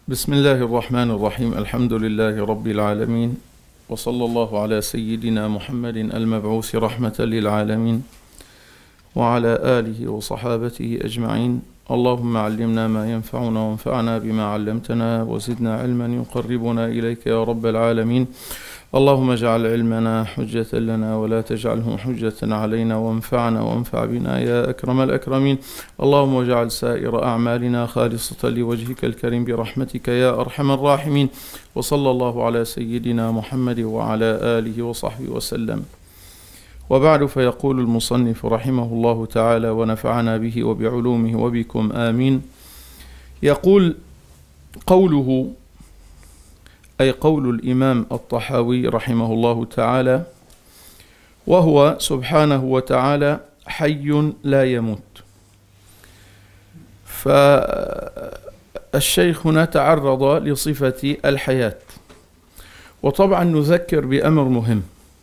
بسم الله الرحمن الرحيم. الحمد لله رب العالمين، وصلى الله على سيدنا محمد المبعوث رحمة للعالمين وعلى آله وصحابته أجمعين. اللهم علمنا ما ينفعنا وانفعنا بما علمتنا وزدنا علما يقربنا إليك يا رب العالمين. اللهم اجعل علمنا حجة لنا ولا تجعله حجة علينا، وانفعنا وانفع بنا يا أكرم الأكرمين. اللهم اجعل سائر أعمالنا خالصة لوجهك الكريم برحمتك يا أرحم الراحمين. وصلى الله على سيدنا محمد وعلى آله وصحبه وسلم. وبعد، فيقول المصنف رحمه الله تعالى ونفعنا به وبعلومه وبكم آمين. يقول: قوله، أي قول الإمام الطحاوي رحمه الله تعالى: وهو سبحانه وتعالى حي لا يموت. فالشيخ هنا تعرض لصفة الحياة، وطبعا نذكر بأمر مهم.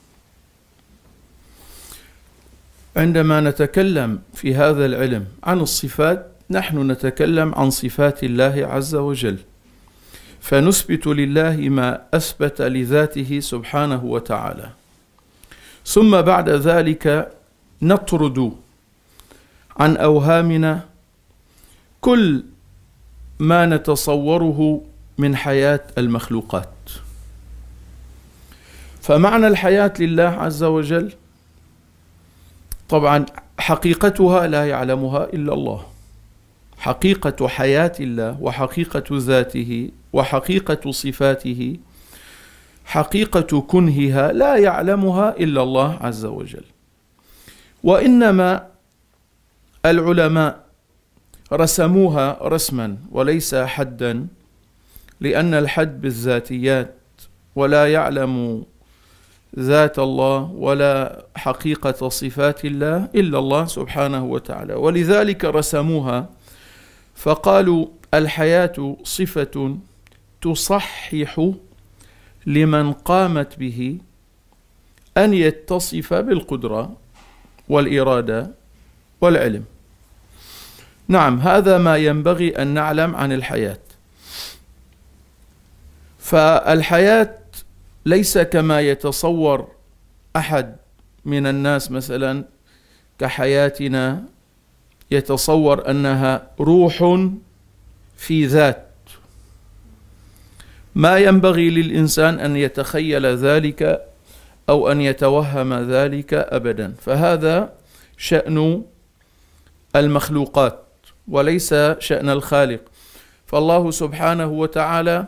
عندما نتكلم في هذا العلم عن الصفات، نحن نتكلم عن صفات الله عز وجل، فنثبت لله ما أثبت لذاته سبحانه وتعالى، ثم بعد ذلك نطرد عن أوهامنا كل ما نتصوره من حياة المخلوقات. فمعنى الحياة لله عز وجل طبعا حقيقتها لا يعلمها إلا الله. حقيقة حياة الله وحقيقة ذاته وحقيقة صفاته، حقيقة كنهها لا يعلمها إلا الله عز وجل. وإنما العلماء رسموها رسما وليس حدا، لأن الحد بالذاتيات، ولا يعلم ذات الله ولا حقيقة صفات الله إلا الله سبحانه وتعالى، ولذلك رسموها فقالوا: الحياة صفة تصحح لمن قامت به أن يتصف بالقدرة والإرادة والعلم. نعم، هذا ما ينبغي أن نعلم عن الحياة. فالحياة ليس كما يتصور أحد من الناس مثلا كحياتنا، يتصور أنها روح في ذات. ما ينبغي للإنسان أن يتخيل ذلك أو أن يتوهم ذلك أبدا، فهذا شأن المخلوقات وليس شأن الخالق. فالله سبحانه وتعالى،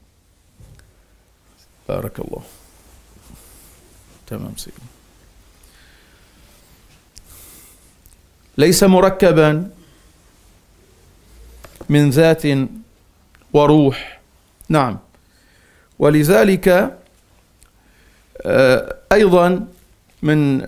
بارك الله، تمام سيدي، ليس مركبا من ذات وروح. نعم، ولذلك أيضا من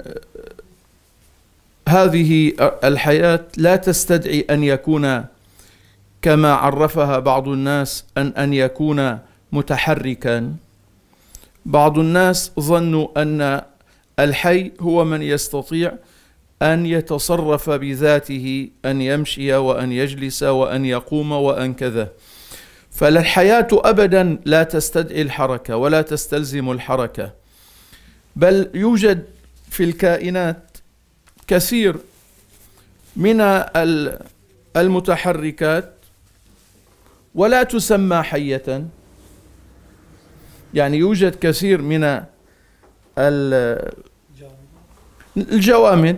هذه الحياة لا تستدعي أن يكون كما عرفها بعض الناس أن يكون متحركا. بعض الناس ظنوا أن الحي هو من يستطيع أن يتصرف بذاته، أن يمشي وأن يجلس وأن يقوم وأن كذا. فالحياة أبدا لا تستدعي الحركة ولا تستلزم الحركة، بل يوجد في الكائنات كثير من المتحركات ولا تسمى حية. يعني يوجد كثير من الجوامد،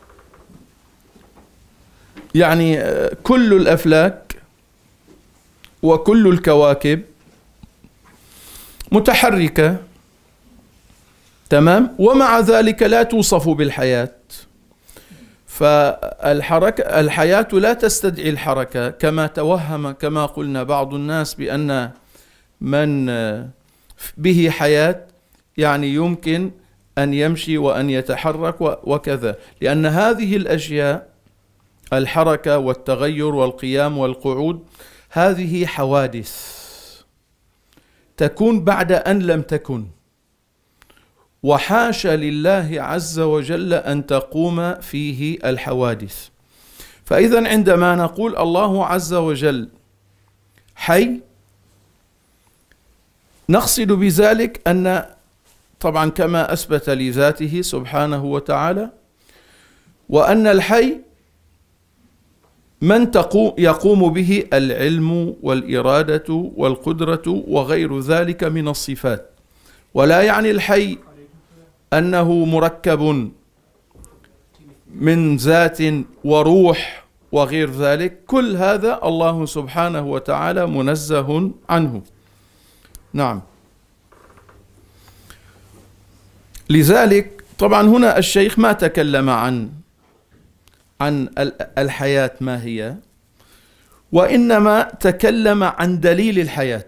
يعني كل الأفلاك وكل الكواكب متحركة، تمام، ومع ذلك لا توصف بالحياة. فالحياة لا تستدعي الحركة كما توهم، كما قلنا بعض الناس بأن من به حياة يعني يمكن أن يمشي وأن يتحرك وكذا، لأن هذه الأشياء، الحركة والتغير والقيام والقعود، هذه حوادث تكون بعد أن لم تكن، وحاشا لله عز وجل أن تقوم فيه الحوادث. فإذا عندما نقول الله عز وجل حي، نقصد بذلك أن طبعا كما أثبت لذاته سبحانه وتعالى، وأن الحي من يقوم به العلم والإرادة والقدرة وغير ذلك من الصفات، ولا يعني الحي أنه مركب من ذات وروح وغير ذلك، كل هذا الله سبحانه وتعالى منزه عنه. نعم. لذلك طبعا هنا الشيخ ما تكلم عن الحياة ما هي، وإنما تكلم عن دليل الحياة.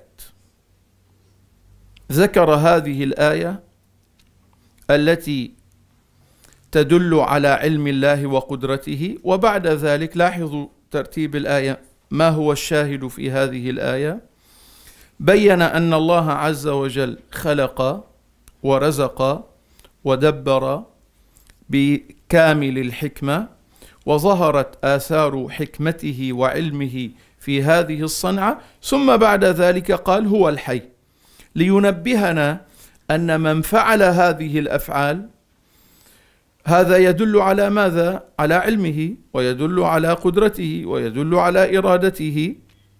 ذكر هذه الآية التي تدل على علم الله وقدرته، وبعد ذلك لاحظوا ترتيب الآية، ما هو الشاهد في هذه الآية؟ بين أن الله عز وجل خلق ورزق ودبر بكامل الحكمة، وظهرت آثار حكمته وعلمه في هذه الصنعة، ثم بعد ذلك قال هو الحي، لينبهنا أن من فعل هذه الأفعال هذا يدل على ماذا؟ على علمه، ويدل على قدرته، ويدل على إرادته،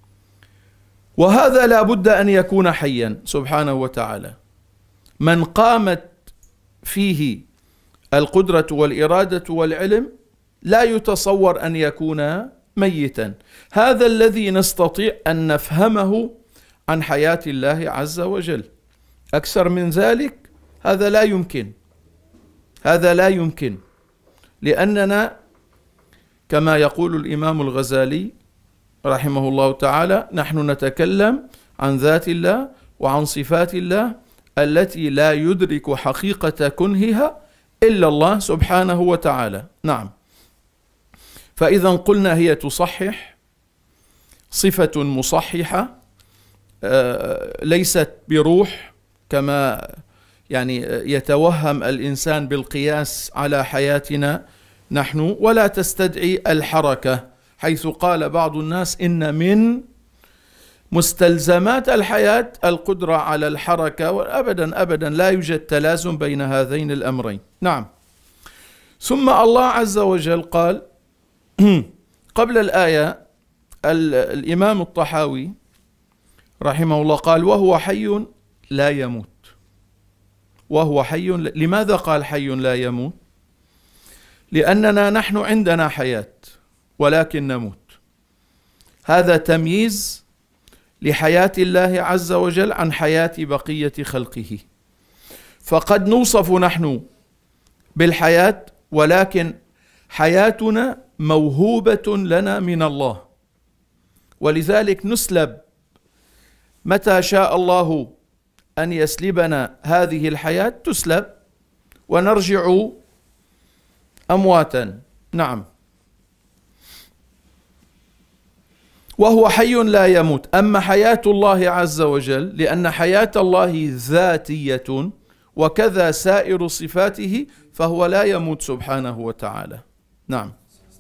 وهذا لا بد أن يكون حيا سبحانه وتعالى. من قامت فيه القدرة والإرادة والعلم لا يتصور أن يكون ميتا. هذا الذي نستطيع أن نفهمه عن حياة الله عز وجل. أكثر من ذلك هذا لا يمكن، هذا لا يمكن، لأننا كما يقول الإمام الغزالي رحمه الله تعالى نحن نتكلم عن ذات الله وعن صفات الله التي لا يدرك حقيقة كنهها إلا الله سبحانه وتعالى. نعم. فإذا قلنا هي تصحح صفة مصححة، ليست بروح كما يعني يتوهم الإنسان بالقياس على حياتنا نحن، ولا تستدعي الحركة، حيث قال بعض الناس إن من مستلزمات الحياة القدرة على الحركة، وأبدا أبدا لا يوجد تلازم بين هذين الأمرين. نعم. ثم الله عز وجل قال قبل الآية الإمام الطحاوي رحمه الله قال وهو حي لا يموت. وهو حي، لماذا قال حي لا يموت؟ لأننا نحن عندنا حياة ولكن نموت. هذا تمييز لحياة الله عز وجل عن حياة بقية خلقه. فقد نوصف نحن بالحياة، ولكن حياتنا موهوبة لنا من الله، ولذلك نسلب متى شاء الله أن يسلبنا هذه الحياة، تسلب ونرجع أمواتا. نعم. وهو حي لا يموت. أما حياة الله عز وجل لأن حياة الله ذاتية وكذا سائر صفاته، فهو لا يموت سبحانه وتعالى. نعم.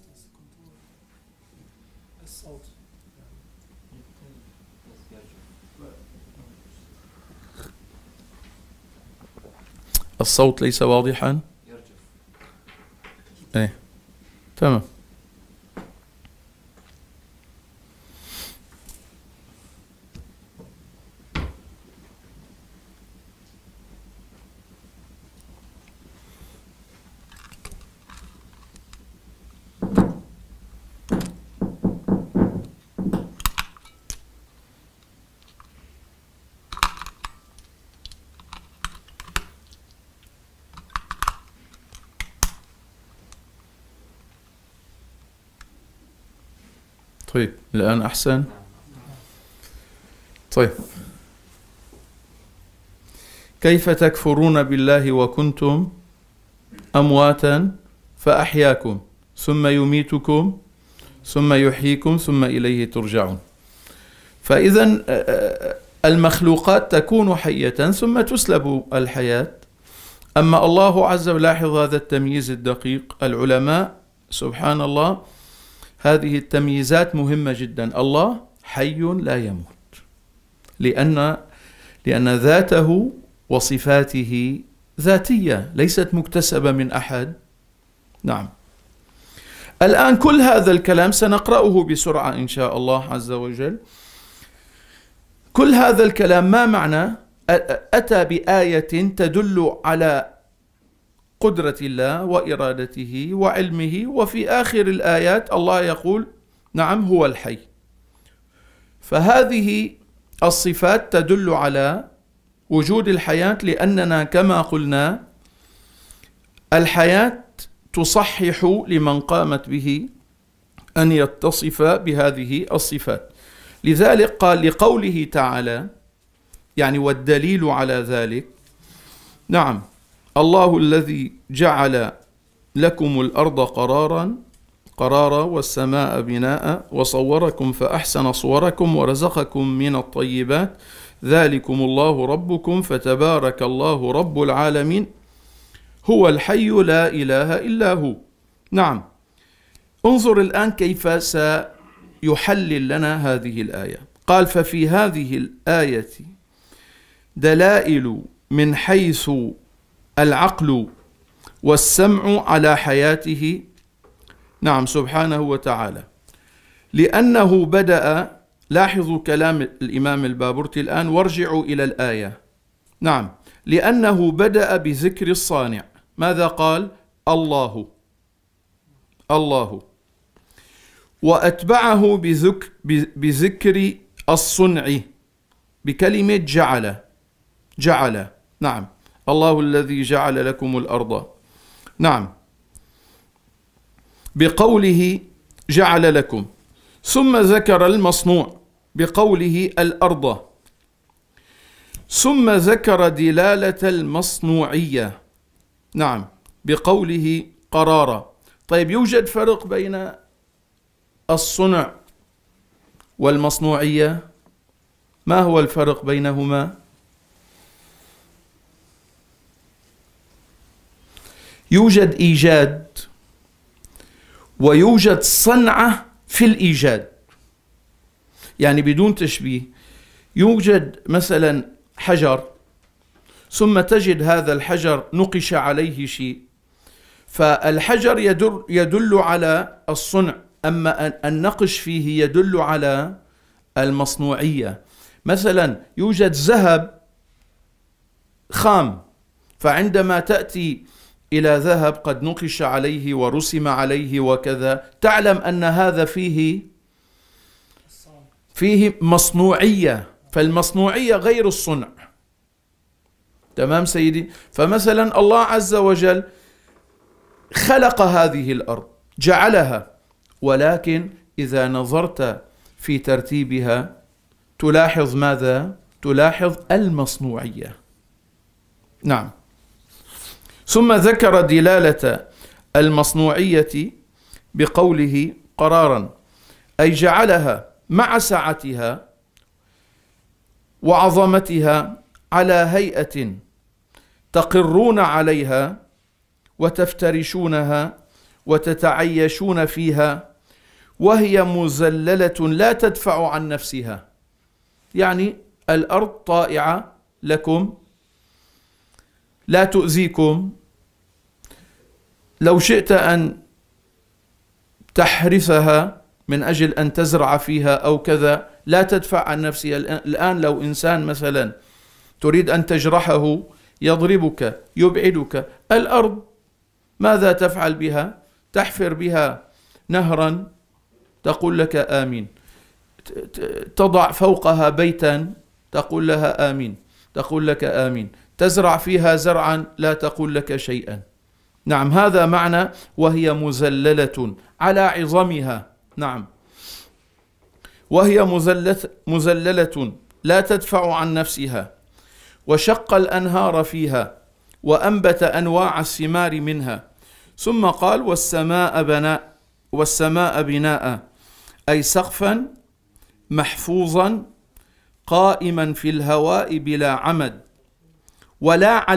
الصوت ليس واضحا. ايه تمام. طيب الآن أحسن. طيب. كيف تكفرون بالله وكنتم أمواتا فأحياكم ثم يميتكم ثم يحييكم ثم إليه ترجعون. فإذا المخلوقات تكون حية ثم تسلب الحياة. أما الله عز وجل، لاحظ هذا التمييز الدقيق. العلماء سبحان الله هذه التمييزات مهمة جدا. الله حي لا يموت لأن ذاته وصفاته ذاتية ليست مكتسبة من أحد. نعم. الآن كل هذا الكلام سنقرأه بسرعة إن شاء الله عز وجل. كل هذا الكلام ما معنى؟ أتى بآية تدل على قدرة الله وإرادته وعلمه، وفي آخر الآيات الله يقول نعم هو الحي. فهذه الصفات تدل على وجود الحياة، لأننا كما قلنا الحياة تصحح لمن قامت به أن يتصف بهذه الصفات. لذلك قال لقوله تعالى يعني والدليل على ذلك نعم الله الذي جعل لكم الأرض قرارا والسماء بناء وصوركم فأحسن صوركم ورزقكم من الطيبات ذلكم الله ربكم فتبارك الله رب العالمين هو الحي لا إله إلا هو. نعم. انظر الآن كيف سيحلل لنا هذه الآية. قال ففي هذه الآية دلائل من حيث العقل والسمع على حياته نعم سبحانه وتعالى، لأنه بدأ. لاحظوا كلام الإمام البابرتي الآن وارجعوا إلى الآية. نعم. لأنه بدأ بذكر الصانع. ماذا قال؟ الله وأتبعه بذكر الصنع بكلمة جعل. نعم. الله الذي جعل لكم الأرض. نعم. بقوله جعل لكم، ثم ذكر المصنوع بقوله الأرض، ثم ذكر دلالة المصنوعية نعم بقوله قرارا. طيب يوجد فرق بين الصنع والمصنوعية؟ ما هو الفرق بينهما؟ يوجد إيجاد ويوجد صنعة في الإيجاد. يعني بدون تشبيه، يوجد مثلا حجر ثم تجد هذا الحجر نقش عليه شيء، فالحجر يدل على الصنع، أما النقش فيه يدل على المصنوعية. مثلا يوجد ذهب خام، فعندما تأتي إلى ذهب قد نقش عليه ورسم عليه وكذا، تعلم أن هذا فيه مصنوعية، فالمصنوعية غير الصنع. تمام سيدي؟ فمثلا الله عز وجل خلق هذه الأرض جعلها، ولكن إذا نظرت في ترتيبها تلاحظ ماذا؟ تلاحظ المصنوعية. نعم. ثم ذكر دلالة المصنوعية بقوله قرارا، أي جعلها مع سعتها وعظمتها على هيئة تقرون عليها وتفترشونها وتتعيشون فيها، وهي مذللة لا تدفع عن نفسها. يعني الأرض طائعة لكم لا تؤذيكم، لو شئت أن تحرثها من أجل أن تزرع فيها أو كذا لا تدفع عن نفسها. الآن لو إنسان مثلا تريد أن تجرحه يضربك يبعدك، الأرض ماذا تفعل بها؟ تحفر بها نهرا تقول لك آمين، تضع فوقها بيتا تقول لها آمين، تقول لك آمين، تزرع فيها زرعا لا تقول لك شيئا. نعم. هذا معنى وهي مذللة على عظمها. نعم. وهي مذللة لا تدفع عن نفسها، وشق الأنهار فيها وأنبت أنواع الثمار منها. ثم قال والسماء بناء، أي سقفا محفوظا قائما في الهواء بلا عمد ولا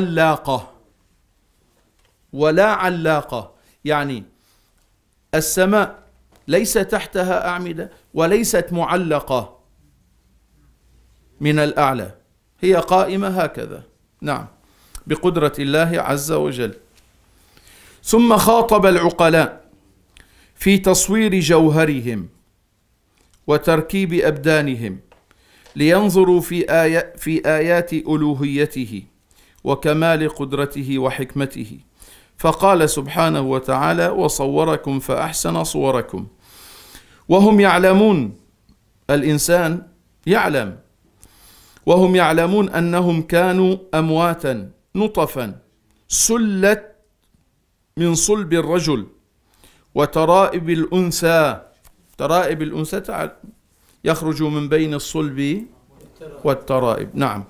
علاقة. يعني السماء ليس تحتها أعمدة وليست معلقة من الأعلى، هي قائمة هكذا، نعم، بقدرة الله عز وجل. ثم خاطب العقلاء في تصوير جوهرهم وتركيب أبدانهم لينظروا في آيات ألوهيته وكمال قدرته وحكمته، فقال سبحانه وتعالى: وصوركم فأحسن صوركم. وهم يعلمون، الإنسان يعلم، وهم يعلمون أنهم كانوا أمواتا نطفا سلت من صلب الرجل وترائب الأنثى. ترائب الأنثى يخرج من بين الصلب والترائب، نعم،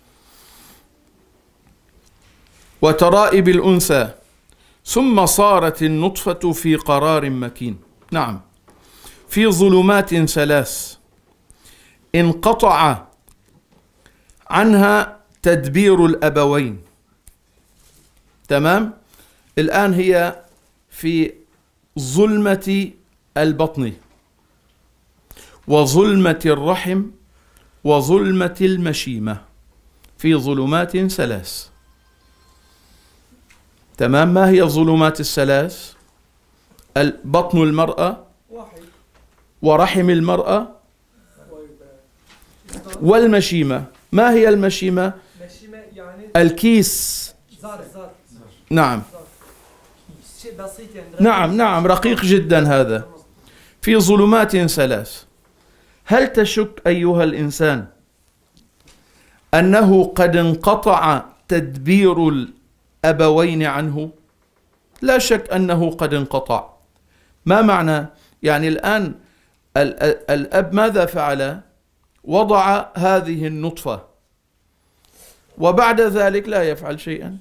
وترائب الأنثى، ثم صارت النطفة في قرار مكين، نعم، في ظلمات ثلاث انقطع عنها تدبير الأبوين. تمام؟ الآن هي في ظلمة البطن وظلمة الرحم وظلمة المشيمة، في ظلمات ثلاث. تمام؟ ما هي الظلمات الثلاث؟ بطن المرأة ورحم المرأة والمشيمة. ما هي المشيمة؟ الكيس، نعم، نعم، نعم، رقيق جدا هذا، في ظلمات ثلاث. هل تشك أيها الإنسان أنه قد انقطع تدبير الأبوين عنه؟ لا شك أنه قد انقطع. ما معنى؟ يعني الآن الأب ماذا فعل؟ وضع هذه النطفة وبعد ذلك لا يفعل شيئا،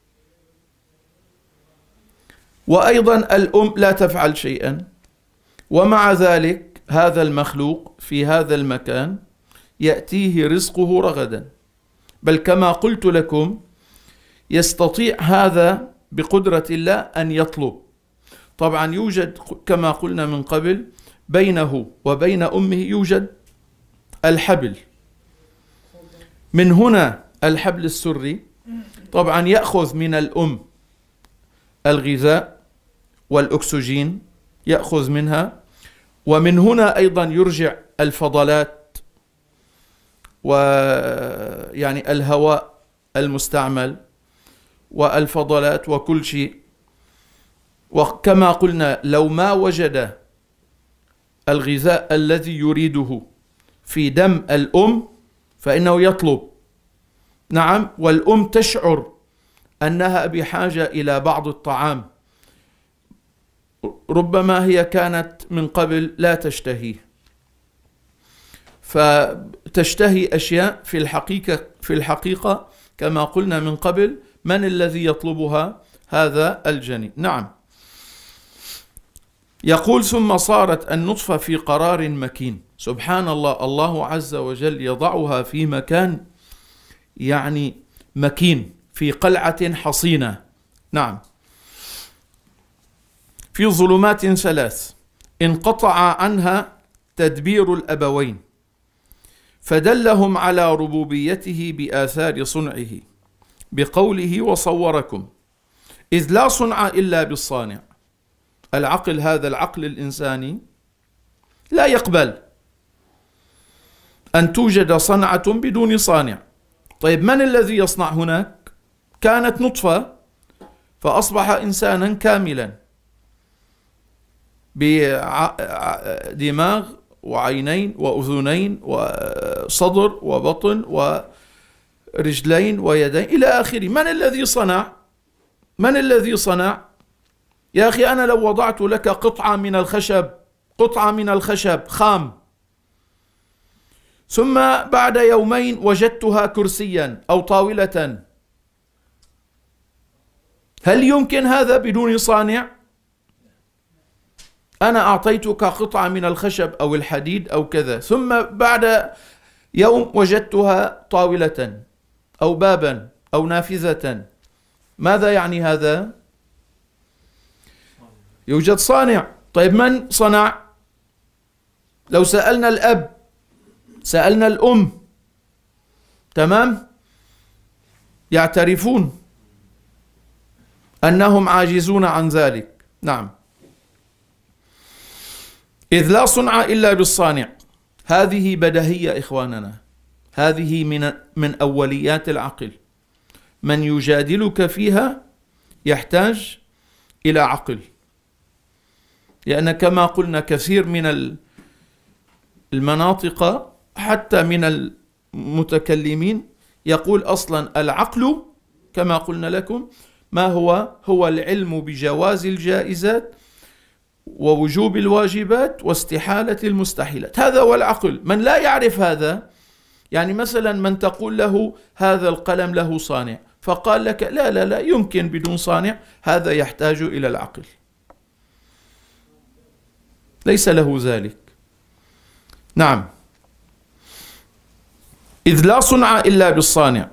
وأيضا الأم لا تفعل شيئا، ومع ذلك هذا المخلوق في هذا المكان يأتيه رزقه رغدا، بل كما قلت لكم يستطيع هذا بقدرة الله أن يطلب. طبعا يوجد كما قلنا من قبل بينه وبين أمه يوجد الحبل، من هنا الحبل السري، طبعا يأخذ من الأم الغذاء والأكسجين، يأخذ منها، ومن هنا أيضا يرجع الفضلات ويعني الهواء المستعمل والفضلات وكل شيء. وكما قلنا لو ما وجد الغذاء الذي يريده في دم الأم فإنه يطلب، نعم، والأم تشعر أنها بحاجة إلى بعض الطعام، ربما هي كانت من قبل لا تشتهيه، فتشتهي أشياء في الحقيقة كما قلنا من قبل من الذي يطلبها؟ هذا الجنين، نعم. يقول: ثم صارت النطفة في قرار مكين. سبحان الله، الله عز وجل يضعها في مكان يعني مكين، في قلعة حصينة، نعم، في ظلمات ثلاث انقطع عنها تدبير الأبوين، فدلهم على ربوبيته بآثار صنعه بقوله: وصوركم، إذ لا صنع إلا بالصانع. العقل هذا العقل الإنساني لا يقبل أن توجد صنعة بدون صانع. طيب من الذي يصنع هناك؟ كانت نطفة فأصبح إنسانا كاملا بدماغ وعينين وأذنين وصدر وبطن ورجلين ويدين إلى آخره. من الذي صنع؟ من الذي صنع؟ يا أخي أنا لو وضعت لك قطعة من الخشب خام، ثم بعد يومين وجدتها كرسيا أو طاولة، هل يمكن هذا بدون صانع؟ أنا أعطيتك قطعة من الخشب أو الحديد أو كذا، ثم بعد يوم وجدتها طاولة أو بابا أو نافذة، ماذا يعني هذا؟ يوجد صانع. طيب من صنع؟ لو سألنا الأب، سألنا الأم، تمام؟ يعترفون أنهم عاجزون عن ذلك. نعم. إذ لا صنع إلا بالصانع، هذه بديهية إخواننا، هذه من أوليات العقل. من يجادلك فيها يحتاج إلى عقل، لأن كما قلنا كثير من المناطق حتى من المتكلمين يقول أصلا العقل كما قلنا لكم ما هو العلم بجواز الجائزات ووجوب الواجبات واستحالة المستحيلات. هذا هو العقل. من لا يعرف هذا، يعني مثلا من تقول له هذا القلم له صانع فقال لك لا لا لا يمكن بدون صانع، هذا يحتاج إلى العقل، ليس له ذلك. نعم. إذ لا صنع إلا بالصانع،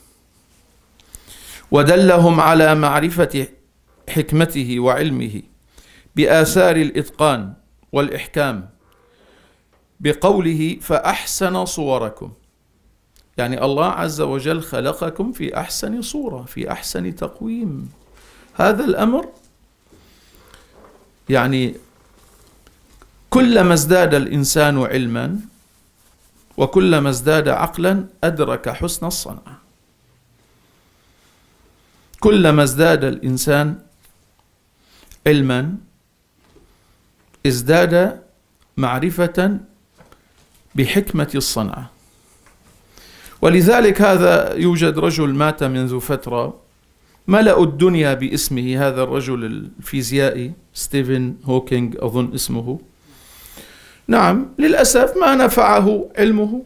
ودلهم على معرفة حكمته وعلمه بآثار الإتقان والإحكام بقوله فأحسن صوركم، يعني الله عز وجل خلقكم في أحسن صورة، في أحسن تقويم. هذا الأمر يعني كلما ازداد الإنسان علما وكلما ازداد عقلا أدرك حسن الصنعة. كلما ازداد الإنسان علما ازداد معرفة بحكمة الصنعة. ولذلك هذا يوجد رجل مات منذ فترة ملأوا الدنيا باسمه، هذا الرجل الفيزيائي ستيفن هوكينج أظن اسمه. نعم، للأسف ما نفعه علمه،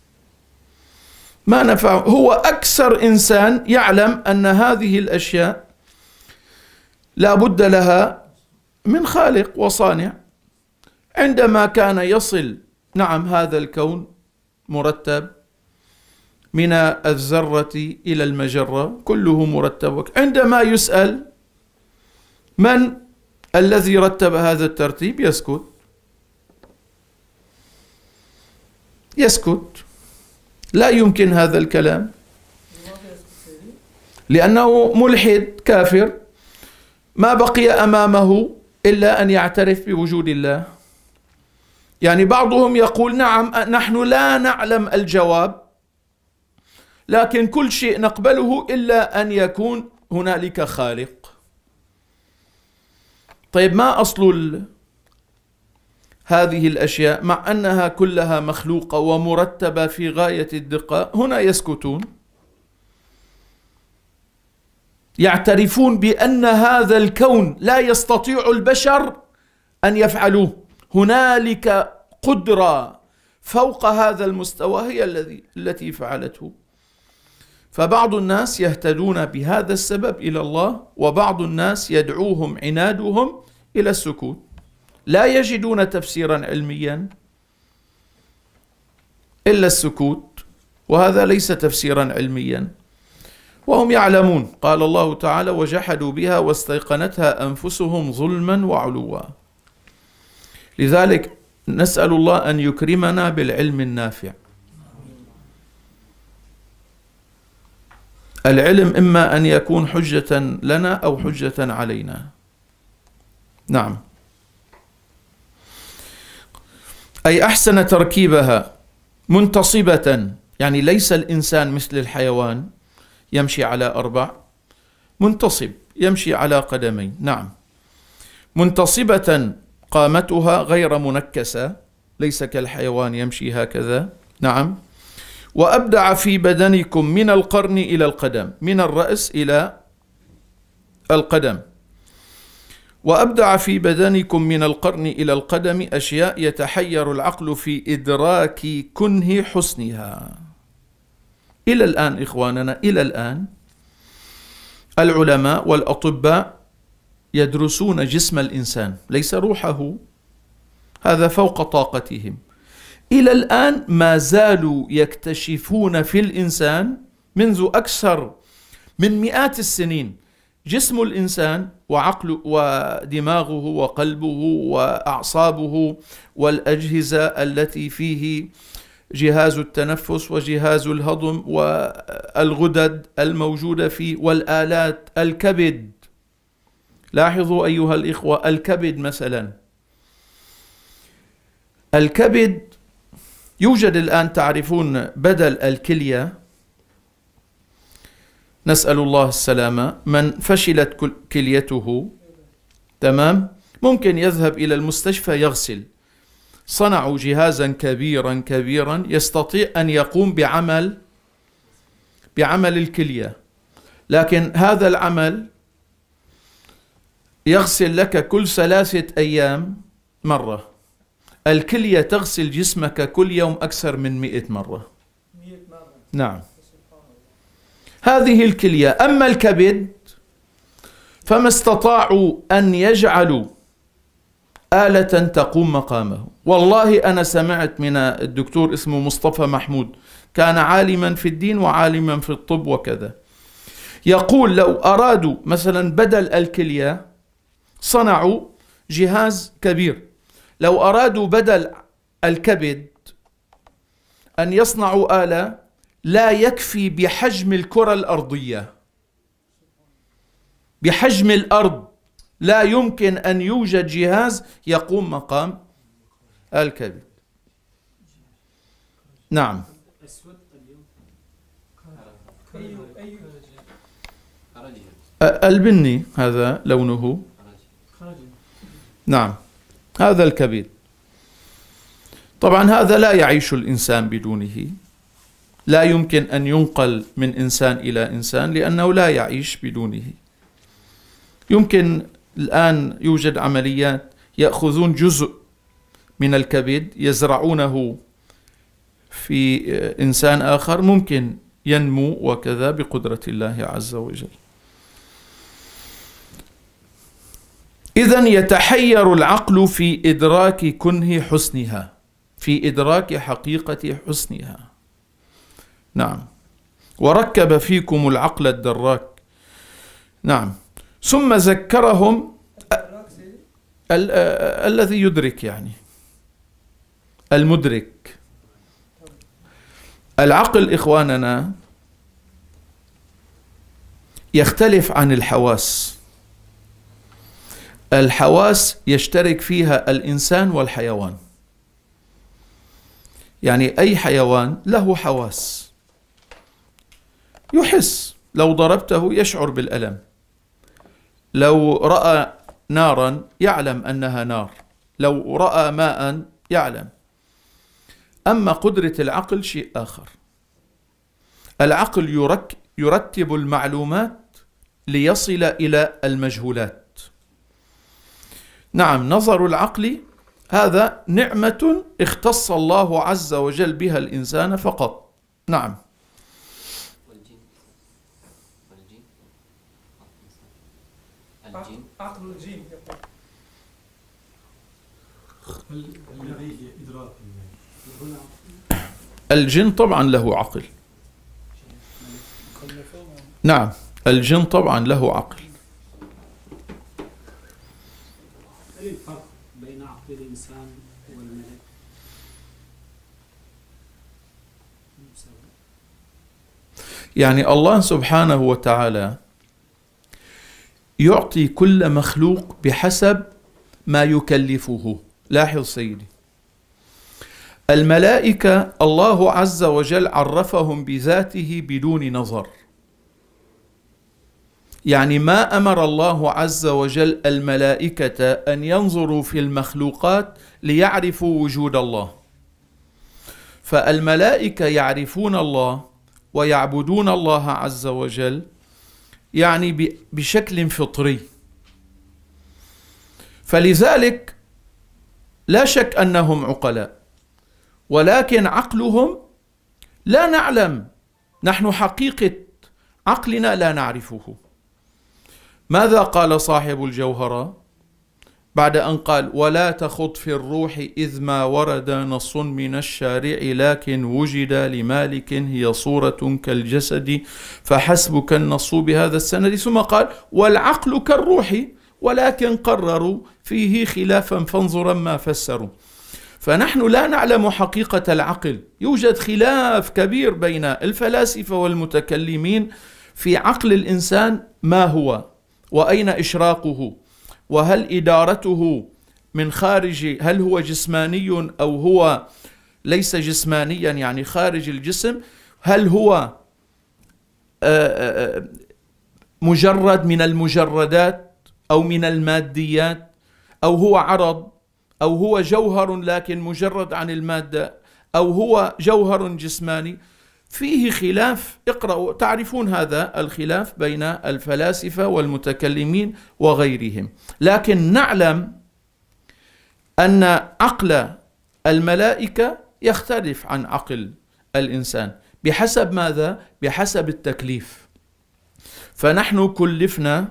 ما نفعه. هو أكثر إنسان يعلم أن هذه الأشياء لا بد لها من خالق وصانع. عندما كان يصل نعم هذا الكون مرتب من الذرة إلى المجرة كله مرتب، عندما يسأل من الذي رتب هذا الترتيب يسكت. لا يمكن هذا الكلام، لأنه ملحد كافر ما بقي أمامه إلا أن يعترف بوجود الله. يعني بعضهم يقول نعم نحن لا نعلم الجواب، لكن كل شيء نقبله إلا أن يكون هنالك خالق. طيب ما أصل هذه الأشياء مع أنها كلها مخلوقة ومرتبة في غاية الدقة؟ هنا يسكتون، يعترفون بأن هذا الكون لا يستطيع البشر أن يفعلوه، هنالك قدرة فوق هذا المستوى هي التي فعلته. فبعض الناس يهتدون بهذا السبب إلى الله، وبعض الناس يدعوهم عنادهم إلى السكوت، لا يجدون تفسيرا علميا إلا السكوت، وهذا ليس تفسيرا علميا. وهم يعلمون، قال الله تعالى وجحدوا بها واستيقنتها أنفسهم ظلما وعلوا. لذلك نسأل الله أن يكرمنا بالعلم النافع. العلم إما أن يكون حجة لنا أو حجة علينا. نعم. أي أحسن تركيبها منتصبة، يعني ليس الإنسان مثل الحيوان يمشي على 4، منتصب يمشي على قدمين. نعم. منتصبة قامتها غير منكسة، ليس كالحيوان يمشي هكذا. نعم. وأبدع في بدنكم من القرن إلى القدم، من الرأس إلى القدم. وأبدع في بدنكم من القرن إلى القدم أشياء يتحير العقل في إدراك كنه حسنها. إلى الآن إخواننا، إلى الآن العلماء والأطباء يدرسون جسم الإنسان ليس روحه، هذا فوق طاقتهم. إلى الآن ما زالوا يكتشفون في الإنسان منذ أكثر من مئات السنين جسم الإنسان وعقله ودماغه وقلبه وأعصابه والأجهزة التي فيه جهاز التنفس وجهاز الهضم والغدد الموجودة فيه والآلات، الكبد. لاحظوا أيها الإخوة، الكبد مثلا، الكبد يوجد الآن، تعرفون، بدل الكلية، نسأل الله السلامة، من فشلت كليته، تمام، ممكن يذهب إلى المستشفى يغسل. صنعوا جهازا كبيرا يستطيع أن يقوم بعمل الكلية، لكن هذا العمل يغسل لك كل 3 أيام مرة. الكلية تغسل جسمك كل يوم أكثر من 100 مرة. نعم، هذه الكلية. أما الكبد فما استطاعوا أن يجعلوا آلة تقوم مقامه. والله أنا سمعت من الدكتور اسمه مصطفى محمود، كان عالما في الدين وعالما في الطب وكذا، يقول لو أرادوا مثلا بدل الكلية صنعوا جهاز كبير، لو أرادوا بدل الكبد أن يصنعوا آلة لا يكفي بحجم الكرة الأرضية، بحجم الأرض لا يمكن أن يوجد جهاز يقوم مقام الكبد. نعم. البني هذا لونه، نعم، هذا الكبد. طبعا هذا لا يعيش الإنسان بدونه، لا يمكن أن ينقل من إنسان إلى إنسان لأنه لا يعيش بدونه. يمكن الآن يوجد عمليات يأخذون جزء من الكبد يزرعونه في إنسان آخر، ممكن ينمو وكذا بقدرة الله عز وجل. إذن يتحير العقل في إدراك كنه حسنها، في إدراك حقيقة حسنها. نعم، وركب فيكم العقل الدراك. نعم، ثم ذكرهم الذي يدرك، يعني المدرك. العقل إخواننا يختلف عن الحواس. الحواس يشترك فيها الإنسان والحيوان، يعني أي حيوان له حواس، يحس، لو ضربته يشعر بالألم، لو رأى نارا يعلم أنها نار، لو رأى ماء يعلم. أما قدرة العقل شيء آخر. العقل يرتب المعلومات ليصل إلى المجهولات. نعم، نظر العقل هذا نعمة اختص الله عز وجل بها الإنسان فقط. نعم. عقل الجين لديه إدراك. الجن طبعا له عقل. نعم، الجن طبعا له عقل. ايه الفرق بين عقل الإنسان والملك؟ يعني الله سبحانه وتعالى يعطي كل مخلوق بحسب ما يكلفه. لاحظ سيدي، الملائكة الله عز وجل عرفهم بذاته بدون نظر، يعني ما أمر الله عز وجل الملائكة أن ينظروا في المخلوقات ليعرفوا وجود الله، فالملائكة يعرفون الله ويعبدون الله عز وجل يعني بشكل فطري. فلذلك لا شك أنهم عقلاء، ولكن عقلهم لا نعلم، نحن حقيقة عقلنا لا نعرفه. ماذا قال صاحب الجوهرة بعد أن قال ولا تخض في الروح إذ ما ورد نص من الشارع لكن وجد لمالك هي صورة كالجسد فحسبك النص بهذا السند، ثم قال والعقل كالروح ولكن قرروا فيه خلافا فانظرا ما فسروا. فنحن لا نعلم حقيقة العقل. يوجد خلاف كبير بين الفلاسفة والمتكلمين في عقل الإنسان، ما هو وأين إشراقه، وهل إدارته من خارج، هل هو جسماني أو هو ليس جسمانيا يعني خارج الجسم، هل هو مجرد من المجردات أو من الماديات، أو هو عرض، أو هو جوهر لكن مجرد عن المادة، أو هو جوهر جسماني. فيه خلاف، اقرأوا تعرفون هذا الخلاف بين الفلاسفة والمتكلمين وغيرهم. لكن نعلم أن عقل الملائكة يختلف عن عقل الإنسان. بحسب ماذا؟ بحسب التكليف. فنحن كلفنا،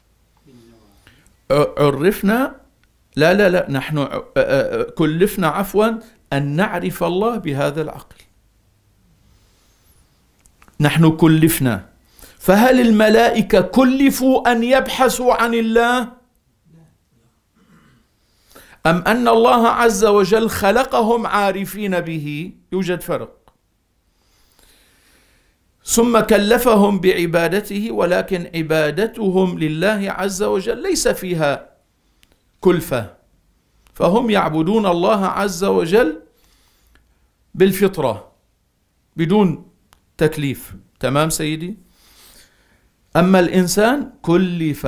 عرفنا، لا نحن كلفنا عفوا أن نعرف الله بهذا العقل. نحن كلفنا. فهل الملائكة كلفوا أن يبحثوا عن الله؟ أم أن الله عز وجل خلقهم عارفين به؟ يوجد فرق. ثم كلفهم بعبادته، ولكن عبادتهم لله عز وجل ليس فيها كلفة، فهم يعبدون الله عز وجل بالفطرة بدون تكليف. تمام سيدي؟ أما الإنسان كلف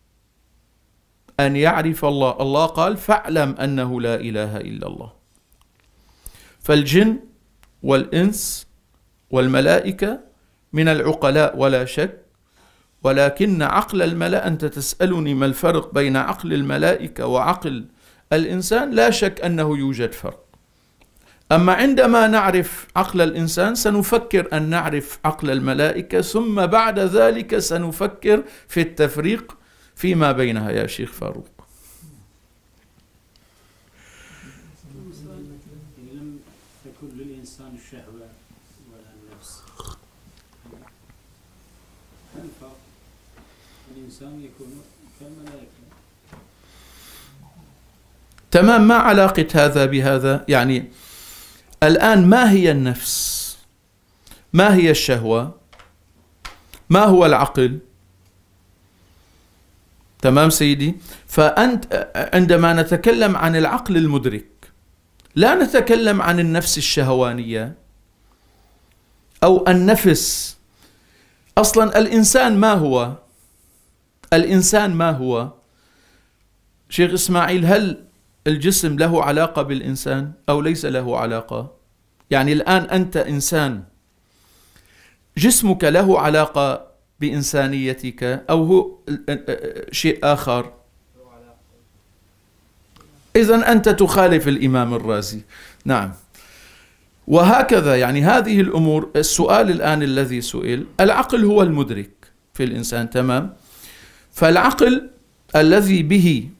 أن يعرف الله. الله قال فاعلم أنه لا إله إلا الله. فالجن والإنس والملائكة من العقلاء ولا شك، ولكن عقل الملائكة، أنت تسألني ما الفرق بين عقل الملائكة وعقل الإنسان، لا شك أنه يوجد فرق. أما عندما نعرف عقل الإنسان سنفكر أن نعرف عقل الملائكة، ثم بعد ذلك سنفكر في التفريق فيما بينها يا شيخ فاروق. لم تكن للإنسان الشهوة ولا النفس، هل فرق الإنسان يكون كالملائكة؟ تمام. ما علاقة هذا بهذا؟ يعني الآن ما هي النفس؟ ما هي الشهوة؟ ما هو العقل؟ تمام سيدي؟ فأنت عندما نتكلم عن العقل المدرك لا نتكلم عن النفس الشهوانية أو النفس. أصلا الإنسان ما هو؟ الإنسان ما هو؟ شيخ إسماعيل، هل الجسم له علاقة بالإنسان أو ليس له علاقة؟ يعني الآن أنت إنسان، جسمك له علاقة بإنسانيتك أو هو شيء آخر؟ إذن أنت تخالف الإمام الرازي. نعم. وهكذا يعني هذه الأمور. السؤال الآن الذي سئل، العقل هو المدرك في الإنسان. تمام. فالعقل الذي به،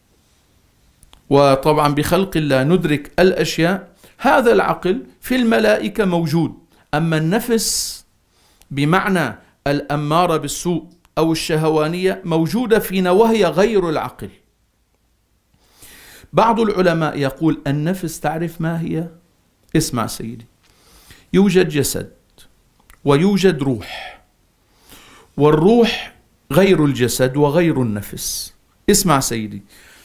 وطبعا بخلق الله ندرك الأشياء، هذا العقل في الملائكة موجود. أما النفس بمعنى الأمارة بالسوء أو الشهوانية موجودة فينا وهي غير العقل. بعض العلماء يقول النفس تعرف ما هي؟ اسمع سيدي، يوجد جسد ويوجد روح، والروح غير الجسد وغير النفس. اسمع سيدي،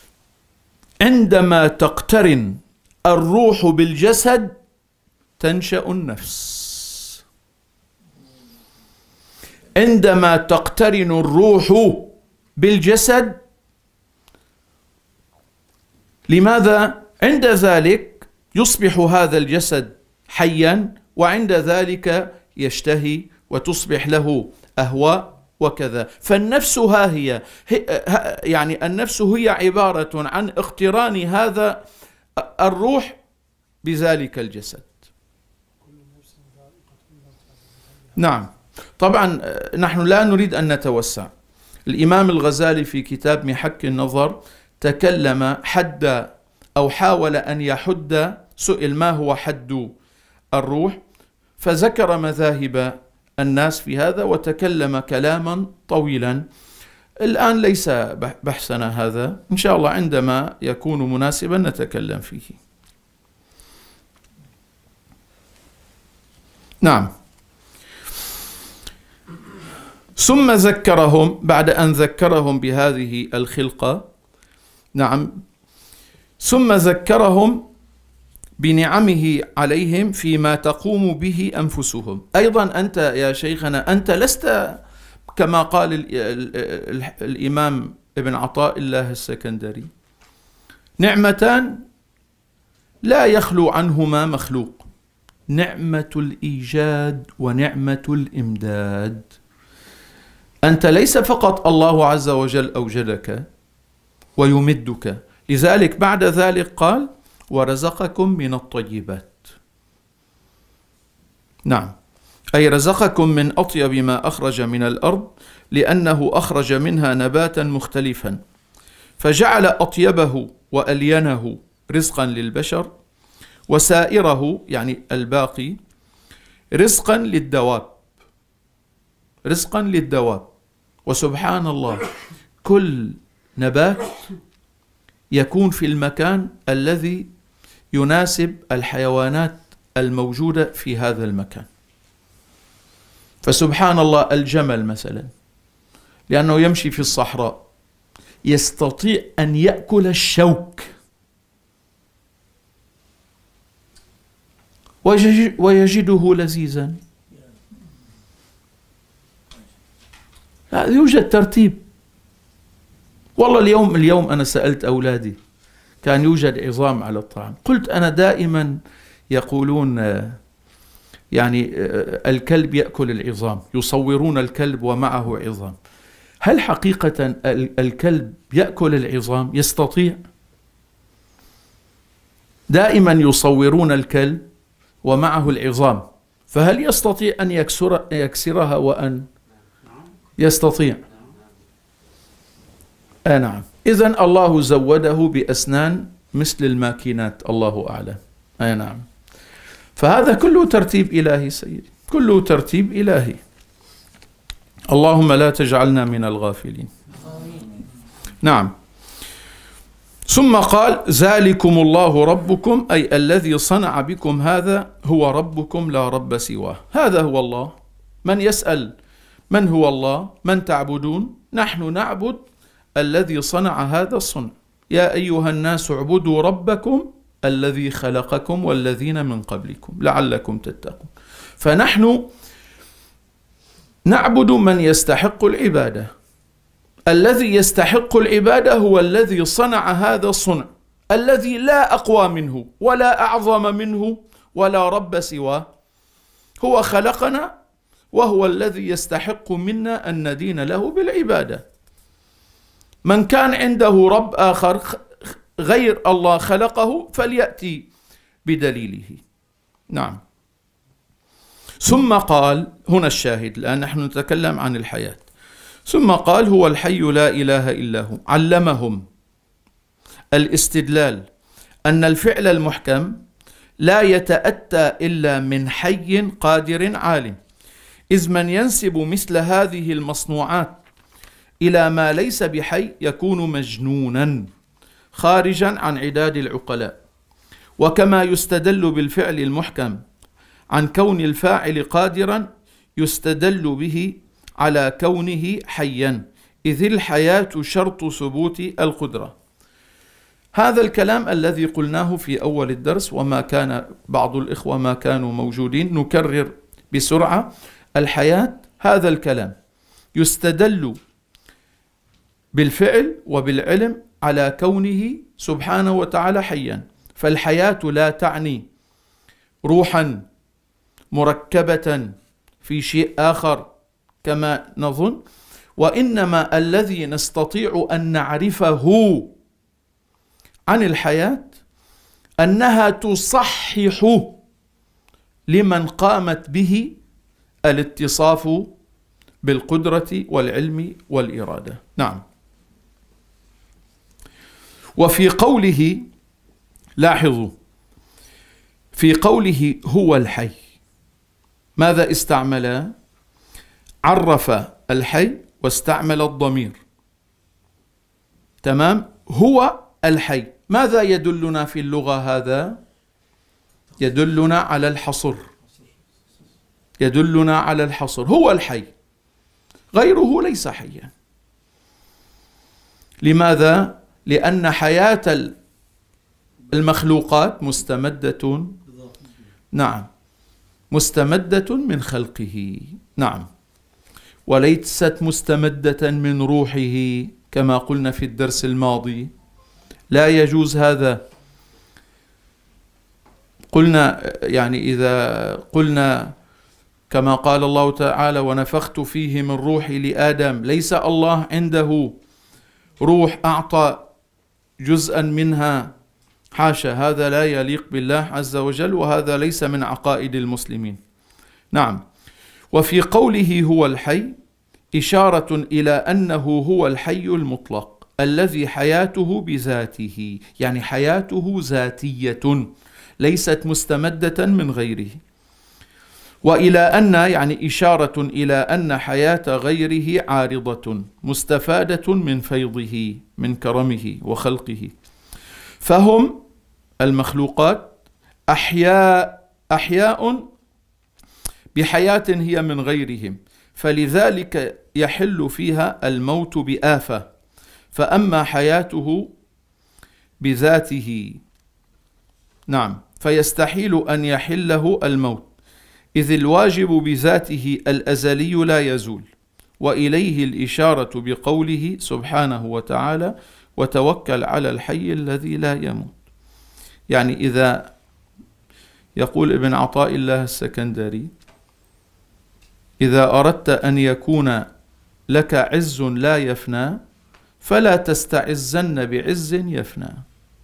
عندما تقترن الروح بالجسد تنشأ النفس. عندما تقترن الروح بالجسد، لماذا؟ عند ذلك يصبح هذا الجسد حيا، وعند ذلك يشتهي وتصبح له أهواء وكذا. فالنفس هي يعني النفس هي عبارة عن اقتران هذا الروح بذلك الجسد. نعم. طبعا نحن لا نريد أن نتوسع. الإمام الغزالي في كتاب محك النظر تكلم، حد أو حاول أن يحد، سئل ما هو حد الروح، فذكر مذاهب الناس في هذا وتكلم كلاما طويلا. الآن ليس بحثنا هذا، إن شاء الله عندما يكون مناسبا نتكلم فيه. نعم. ثم ذكرهم بعد أن ذكرهم بهذه الخلقة، نعم، ثم ذكرهم بنعمه عليهم فيما تقوم به أنفسهم. أيضا أنت يا شيخنا أنت لست كما قال الإمام ابن عطاء الله السكندري: نعمتان لا يخلو عنهما مخلوق، نعمة الإيجاد ونعمة الإمداد. أنت ليس فقط الله عز وجل أوجدك ويمدك، لذلك بعد ذلك قال: ورزقكم من الطيبات. نعم، أي رزقكم من أطيب ما أخرج من الأرض، لأنه أخرج منها نباتا مختلفا، فجعل أطيبه وألينه رزقا للبشر، وسائره يعني الباقي رزقا للدواب، رزقا للدواب. وسبحان الله، كل نبات يكون في المكان الذي يناسب الحيوانات الموجودة في هذا المكان. فسبحان الله، الجمل مثلا لأنه يمشي في الصحراء يستطيع أن يأكل الشوك ويجده لذيذا. يوجد ترتيب. والله اليوم أنا سألت أولادي، كان يوجد عظام على الطعام، قلت أنا دائما يقولون يعني الكلب يأكل العظام، يصورون الكلب ومعه عظام. هل حقيقة الكلب يأكل العظام؟ يستطيع؟ دائما يصورون الكلب ومعه العظام، فهل يستطيع أن يكسرها وأن يستطيع؟ نعم. إذن الله زوده بأسنان مثل الماكينات، الله أعلم. نعم. فهذا كله ترتيب إلهي سيدي، كله ترتيب إلهي. اللهم لا تجعلنا من الغافلين. نعم. ثم قال: ذلكم الله ربكم، أي الذي صنع بكم هذا هو ربكم لا رب سواه. هذا هو الله. من يسأل من هو الله؟ من تعبدون؟ نحن نعبد الذي صنع هذا الصنع. يا أيها الناس اعبدوا ربكم الذي خلقكم والذين من قبلكم لعلكم تتقون. فنحن نعبد من يستحق العبادة. الذي يستحق العبادة هو الذي صنع هذا الصنع، الذي لا أقوى منه ولا أعظم منه ولا رب سواه. هو خلقنا وهو الذي يستحق منا أن ندين له بالعبادة. من كان عنده رب آخر غير الله خلقه فليأتي بدليله. نعم. ثم قال، هنا الشاهد، الآن نحن نتكلم عن الحياة. ثم قال: هو الحي لا إله إلا هو. علمهم الاستدلال أن الفعل المحكم لا يتأتى إلا من حي قادر عالم، إذ من ينسب مثل هذه المصنوعات إلى ما ليس بحي يكون مجنونا خارجا عن عداد العقلاء. وكما يستدل بالفعل المحكم عن كون الفاعل قادرا، يستدل به على كونه حيا، إذ الحياة شرط ثبوت القدرة. هذا الكلام الذي قلناه في أول الدرس، وما كان بعض الإخوة ما كانوا موجودين، نكرر بسرعة. الحياة هذا الكلام يستدل بالفعل وبالعلم على كونه سبحانه وتعالى حيا. فالحياة لا تعني روحا مركبة في شيء آخر كما نظن، وإنما الذي نستطيع أن نعرفه عن الحياة أنها تصحح لمن قامت به الاتصاف بالقدرة والعلم والإرادة. نعم. وفي قوله، لاحظوا، في قوله هو الحي ماذا استعمل؟ عرف الحي واستعمل الضمير. تمام. هو الحي ماذا يدلنا في اللغة؟ هذا يدلنا على الحصر. يدلنا على الحصر، هو الحي، غيره ليس حيا. لماذا؟ لأن حياة المخلوقات مستمدة، نعم، مستمدة من خلقه، نعم، وليست مستمدة من روحه كما قلنا في الدرس الماضي. لا يجوز هذا. قلنا يعني إذا قلنا كما قال الله تعالى ونفخت فيه من روحي لآدم، ليس الله عنده روح أعطى جزءا منها، حاشا، هذا لا يليق بالله عز وجل، وهذا ليس من عقائد المسلمين. نعم. وفي قوله هو الحي إشارة إلى أنه هو الحي المطلق الذي حياته بذاته، يعني حياته ذاتية ليست مستمدة من غيره. وإلى أن يعني إشارة إلى أن حياة غيره عارضة مستفادة من فيضه من كرمه وخلقه. فهم المخلوقات أحياء بحياة هي من غيرهم، فلذلك يحل فيها الموت بآفة. فأما حياته بذاته، نعم، فيستحيل أن يحله الموت، إذ الواجب بذاته الأزلي لا يزول. وإليه الإشارة بقوله سبحانه وتعالى وتوكل على الحي الذي لا يموت. يعني إذا يقول ابن عطاء الله السكندري إذا أردت أن يكون لك عز لا يفنى فلا تستعزن بعز يفنى.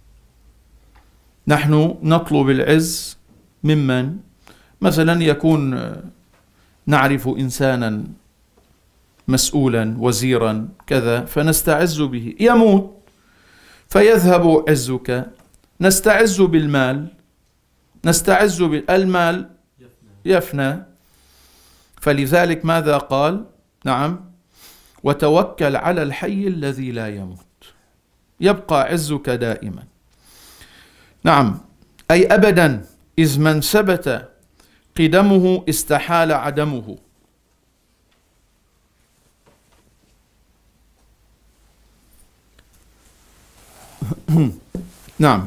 نحن نطلب العز ممن؟ مثلا يكون نعرف إنسانا مسؤولا وزيرا كذا فنستعز به، يموت فيذهب عزك. نستعز بالمال، نستعز بالمال يفنى. فلذلك ماذا قال؟ نعم، وتوكل على الحي الذي لا يموت، يبقى عزك دائما. نعم، أي أبدا، إذ من ثبت قدمه استحال عدمه. نعم.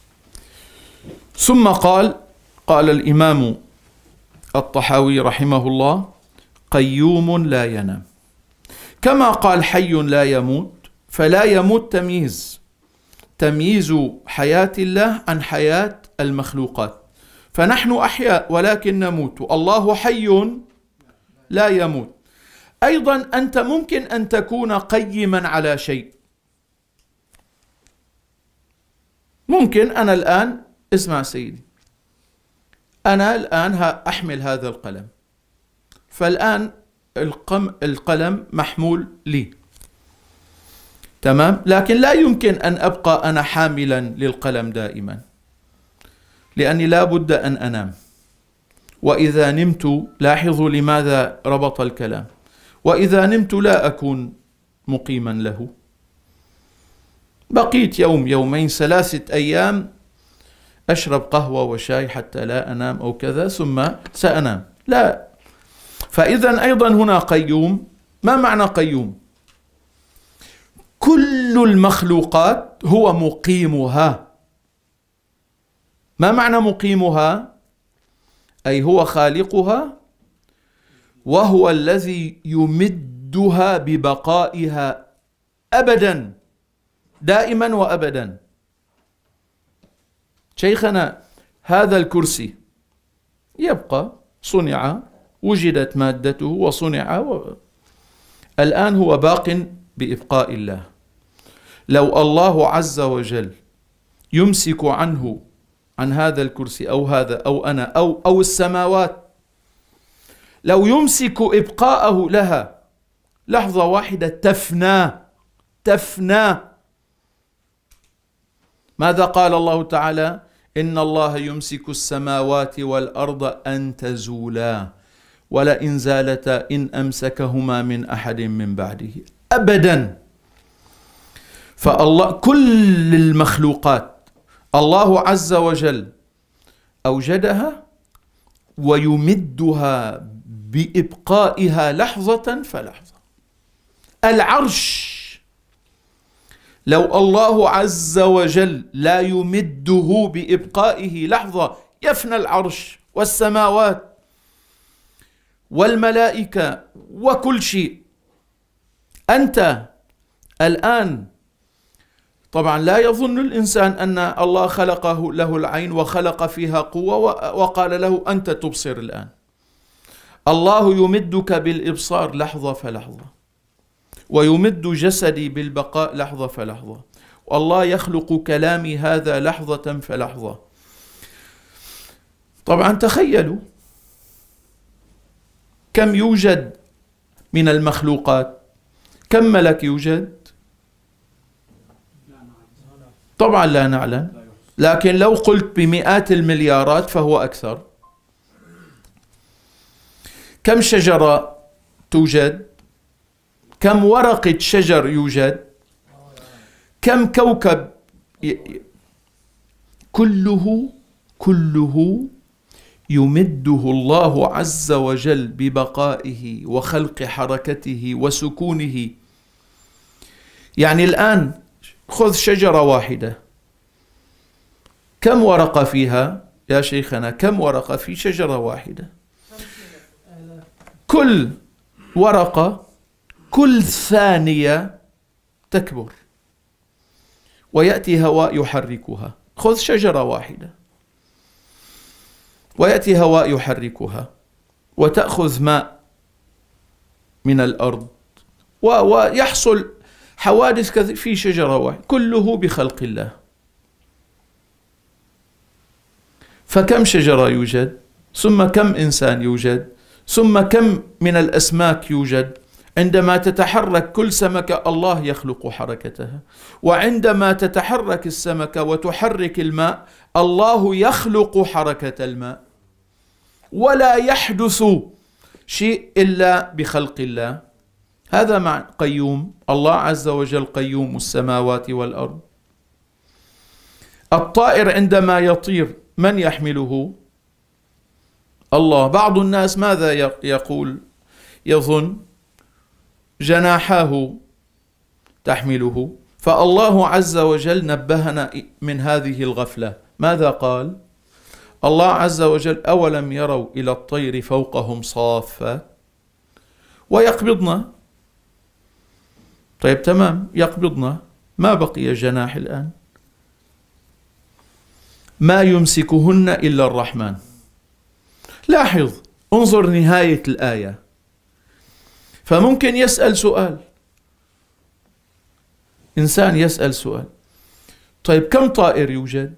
ثم قال الإمام الطحاوي رحمه الله قيوم لا ينام. كما قال حي لا يموت، فلا يموت تمييز حياة الله عن حياة المخلوقات. فنحن أحياء ولكن نموت، الله حي لا يموت. أيضا أنت ممكن أن تكون قيما على شيء. ممكن أنا الآن، اسمع سيدي، أنا الآن أحمل هذا القلم، فالآن القلم محمول لي، تمام، لكن لا يمكن أن أبقى أنا حاملا للقلم دائما، لأني لا بد أن أنام. وإذا نمت، لاحظوا لماذا ربط الكلام، وإذا نمت لا أكون مقيما له. بقيت يوم يومين 3 أيام أشرب قهوة وشاي حتى لا أنام أو كذا ثم سأنام، لا. فإذا أيضا هنا قيوم. ما معنى قيوم؟ كل المخلوقات هو مقيمها. ما معنى مقيمها؟ أي هو خالقها وهو الذي يمدها ببقائها أبدا، دائما وأبدا. شيخنا هذا الكرسي يبقى، صنع، وجدت مادته وصنع الآن هو باق بإبقاء الله. لو الله عز وجل يمسك عن هذا الكرسي أو هذا أو أنا أو السماوات، لو يمسك إبقاءه لها لحظة واحدة تفنى. ماذا قال الله تعالى؟ إن الله يمسك السماوات والأرض أن تزولا ولئن زالتا إن أمسكهما من أحد من بعده أبدا. فالله كل المخلوقات الله عز وجل أوجدها ويمدها بإبقائها لحظة فلحظة. العرش لو الله عز وجل لا يمده بإبقائه لحظة يفنى العرش والسماوات والملائكة وكل شيء. أنت الآن طبعا لا يظن الإنسان أن الله خلقه له العين وخلق فيها قوة وقال له أنت تبصر الآن. الله يمدك بالإبصار لحظة فلحظة، ويمد جسدي بالبقاء لحظة فلحظة، والله يخلق كلامي هذا لحظة فلحظة. طبعا تخيلوا كم يوجد من المخلوقات، كم ملك يوجد؟ طبعا لا نعلم، لكن لو قلت بمئات المليارات فهو أكثر. كم شجرة توجد؟ كم ورقة شجر يوجد؟ كم كوكب؟ كله يمده الله عز وجل ببقائه وخلق حركته وسكونه. يعني الآن خذ شجرة واحدة، كم ورقة فيها يا شيخنا؟ كم ورقة في شجرة واحدة؟ كل ورقة كل ثانية تكبر، ويأتي هواء يحركها. خذ شجرة واحدة ويأتي هواء يحركها، وتأخذ ماء من الأرض ويحصل حوادث كثيرة في شجرة واحدة، كله بخلق الله. فكم شجرة يوجد؟ ثم كم إنسان يوجد؟ ثم كم من الأسماك يوجد؟ عندما تتحرك كل سمكة الله يخلق حركتها، وعندما تتحرك السمكة وتحرك الماء الله يخلق حركة الماء، ولا يحدث شيء إلا بخلق الله. هذا معنى قيوم. الله عز وجل قيوم السماوات والأرض. الطائر عندما يطير من يحمله؟ الله. بعض الناس ماذا يقول؟ يظن جناحاه تحمله، فالله عز وجل نبهنا من هذه الغفلة. ماذا قال الله عز وجل؟ أولم يروا إلى الطير فوقهم صافات ويقبضنا. طيب تمام، يقبضنا، ما بقي جناح الآن، ما يمسكهن إلا الرحمن. لاحظ، انظر نهاية الآية. فممكن يسأل سؤال، إنسان يسأل سؤال، طيب كم طائر يوجد؟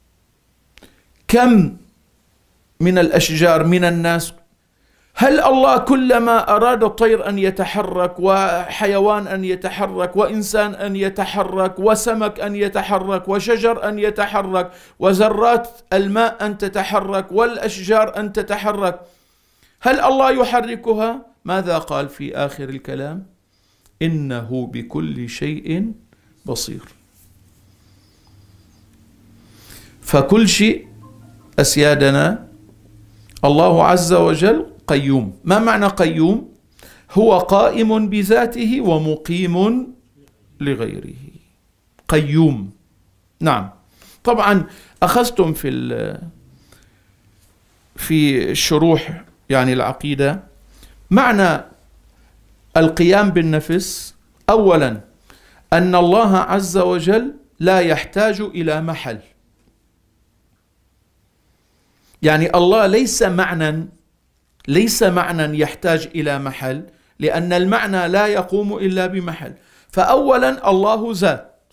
كم من الأشجار من الناس؟ هل الله كلما أراد الطير أن يتحرك وحيوان أن يتحرك وإنسان أن يتحرك وسمك أن يتحرك وشجر أن يتحرك وذرات الماء أن تتحرك والأشجار أن تتحرك، هل الله يحركها؟ ماذا قال في آخر الكلام؟ إنه بكل شيء بصير. فكل شيء أسيادنا الله عز وجل قيوم. ما معنى قيوم؟ هو قائم بذاته ومقيم لغيره. قيوم. نعم. طبعا أخذتم في الشروح يعني العقيدة معنى القيام بالنفس. أولا أن الله عز وجل لا يحتاج إلى محل، يعني الله ليس معنى يحتاج إلى محل، لأن المعنى لا يقوم إلا بمحل. فأولا الله ذات،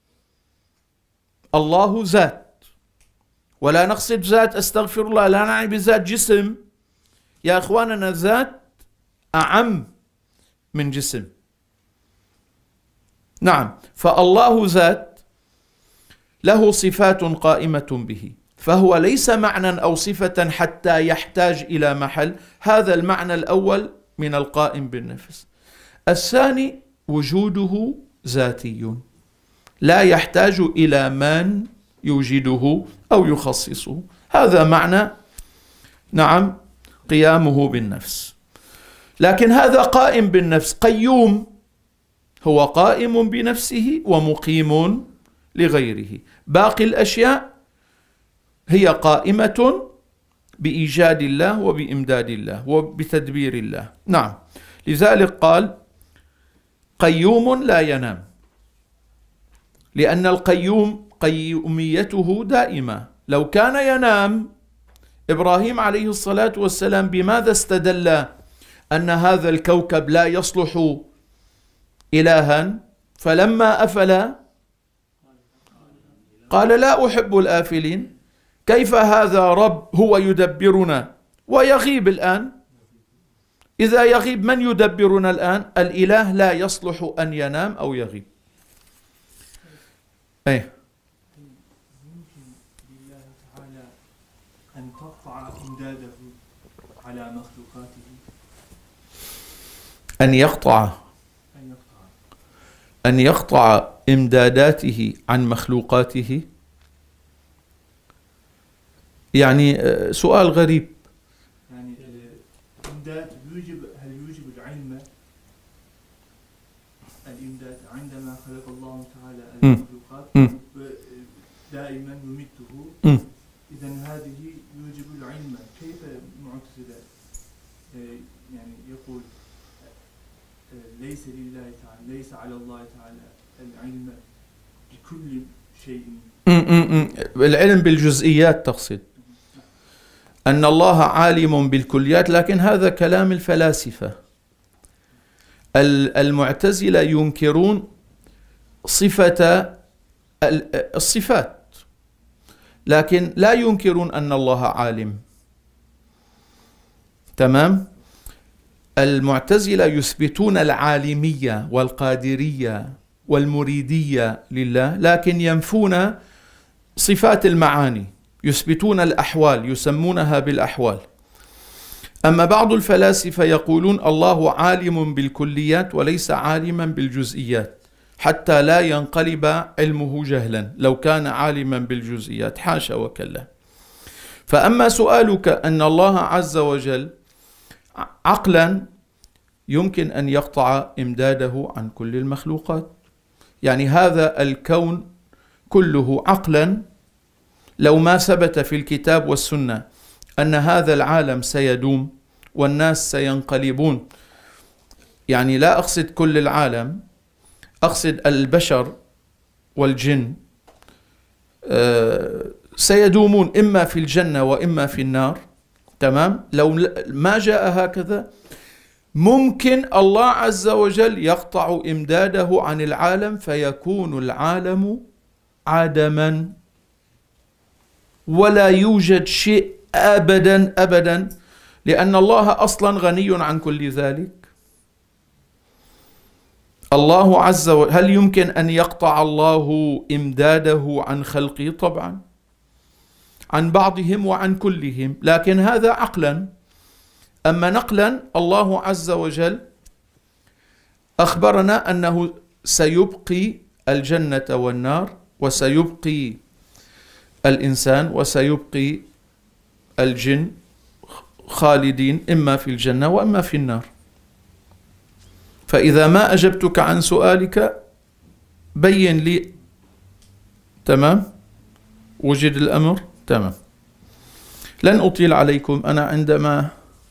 الله ذات، ولا نقصد ذات، أستغفر الله، لا نعني بذات جسم يا أخواننا، ذات أعم من جسم. نعم، فالله ذات له صفات قائمة به، فهو ليس معنى أو صفة حتى يحتاج إلى محل. هذا المعنى الأول من القائم بالنفس. الثاني وجوده ذاتي، لا يحتاج إلى من يوجده أو يخصصه. هذا معنى نعم قيامه بالنفس. لكن هذا قائم بالنفس، قيوم، هو قائم بنفسه ومقيم لغيره. باقي الأشياء هي قائمة بإيجاد الله وبإمداد الله وبتدبير الله. نعم، لذلك قال قيوم لا ينام، لأن القيوم قيوميته دائمة. لو كان ينام إبراهيم عليه الصلاة والسلام بماذا استدل أن هذا الكوكب لا يصلح إلها؟ فلما أفل قال لا أحب الآفلين. كيف هذا رب هو يدبرنا ويغيب الآن؟ إذا يغيب من يدبرنا الآن؟ الإله لا يصلح أن ينام أو يغيب. أيه. يمكن لله تعالى أن تقطع إمداده على مخلوقاته، أن يقطع إمداداته عن مخلوقاته. يعني سؤال غريب. يعني الإمداد هل يوجب العلم؟ الإمداد عندما خلق الله تعالى المخلوقات دائما يمده، إذا هذه يوجب العلم. كيف المعتزلة يعني يقول ليس لله تعالى، ليس على الله تعالى العلم بكل شيء؟ العلم بالجزئيات تقصد؟ أن الله عالم بالكليات، لكن هذا كلام الفلاسفة. المعتزلة ينكرون صفة الصفات، لكن لا ينكرون أن الله عالم. تمام؟ المعتزلة يثبتون العالمية والقادرية والمريدية لله، لكن ينفون صفات المعاني، يثبتون الأحوال، يسمونها بالأحوال. أما بعض الفلاسفة يقولون الله عالم بالكليات وليس عالما بالجزئيات، حتى لا ينقلب علمه جهلا لو كان عالما بالجزئيات، حاشا وكلا. فأما سؤالك أن الله عز وجل عقلا يمكن أن يقطع إمداده عن كل المخلوقات، يعني هذا الكون كله عقلا لو ما ثبت في الكتاب والسنة أن هذا العالم سيدوم والناس سينقلبون، يعني لا أقصد كل العالم، أقصد البشر والجن سيدومون إما في الجنة وإما في النار. تمام؟ لو ما جاء هكذا ممكن الله عز وجل يقطع إمداده عن العالم فيكون العالم عدما ولا يوجد شيء أبدا أبدا، لأن الله أصلا غني عن كل ذلك. الله عز وجل هل يمكن أن يقطع الله إمداده عن خلقه؟ طبعا، عن بعضهم وعن كلهم، لكن هذا عقلا. أما نقلا الله عز وجل أخبرنا أنه سيبقي الجنة والنار، وسيبقي الإنسان، وسيبقي الجن خالدين إما في الجنة وإما في النار. فإذا ما أجبتك عن سؤالك بين لي. تمام؟ وجد الأمر؟ تمام. لن أطيل عليكم، أنا عندما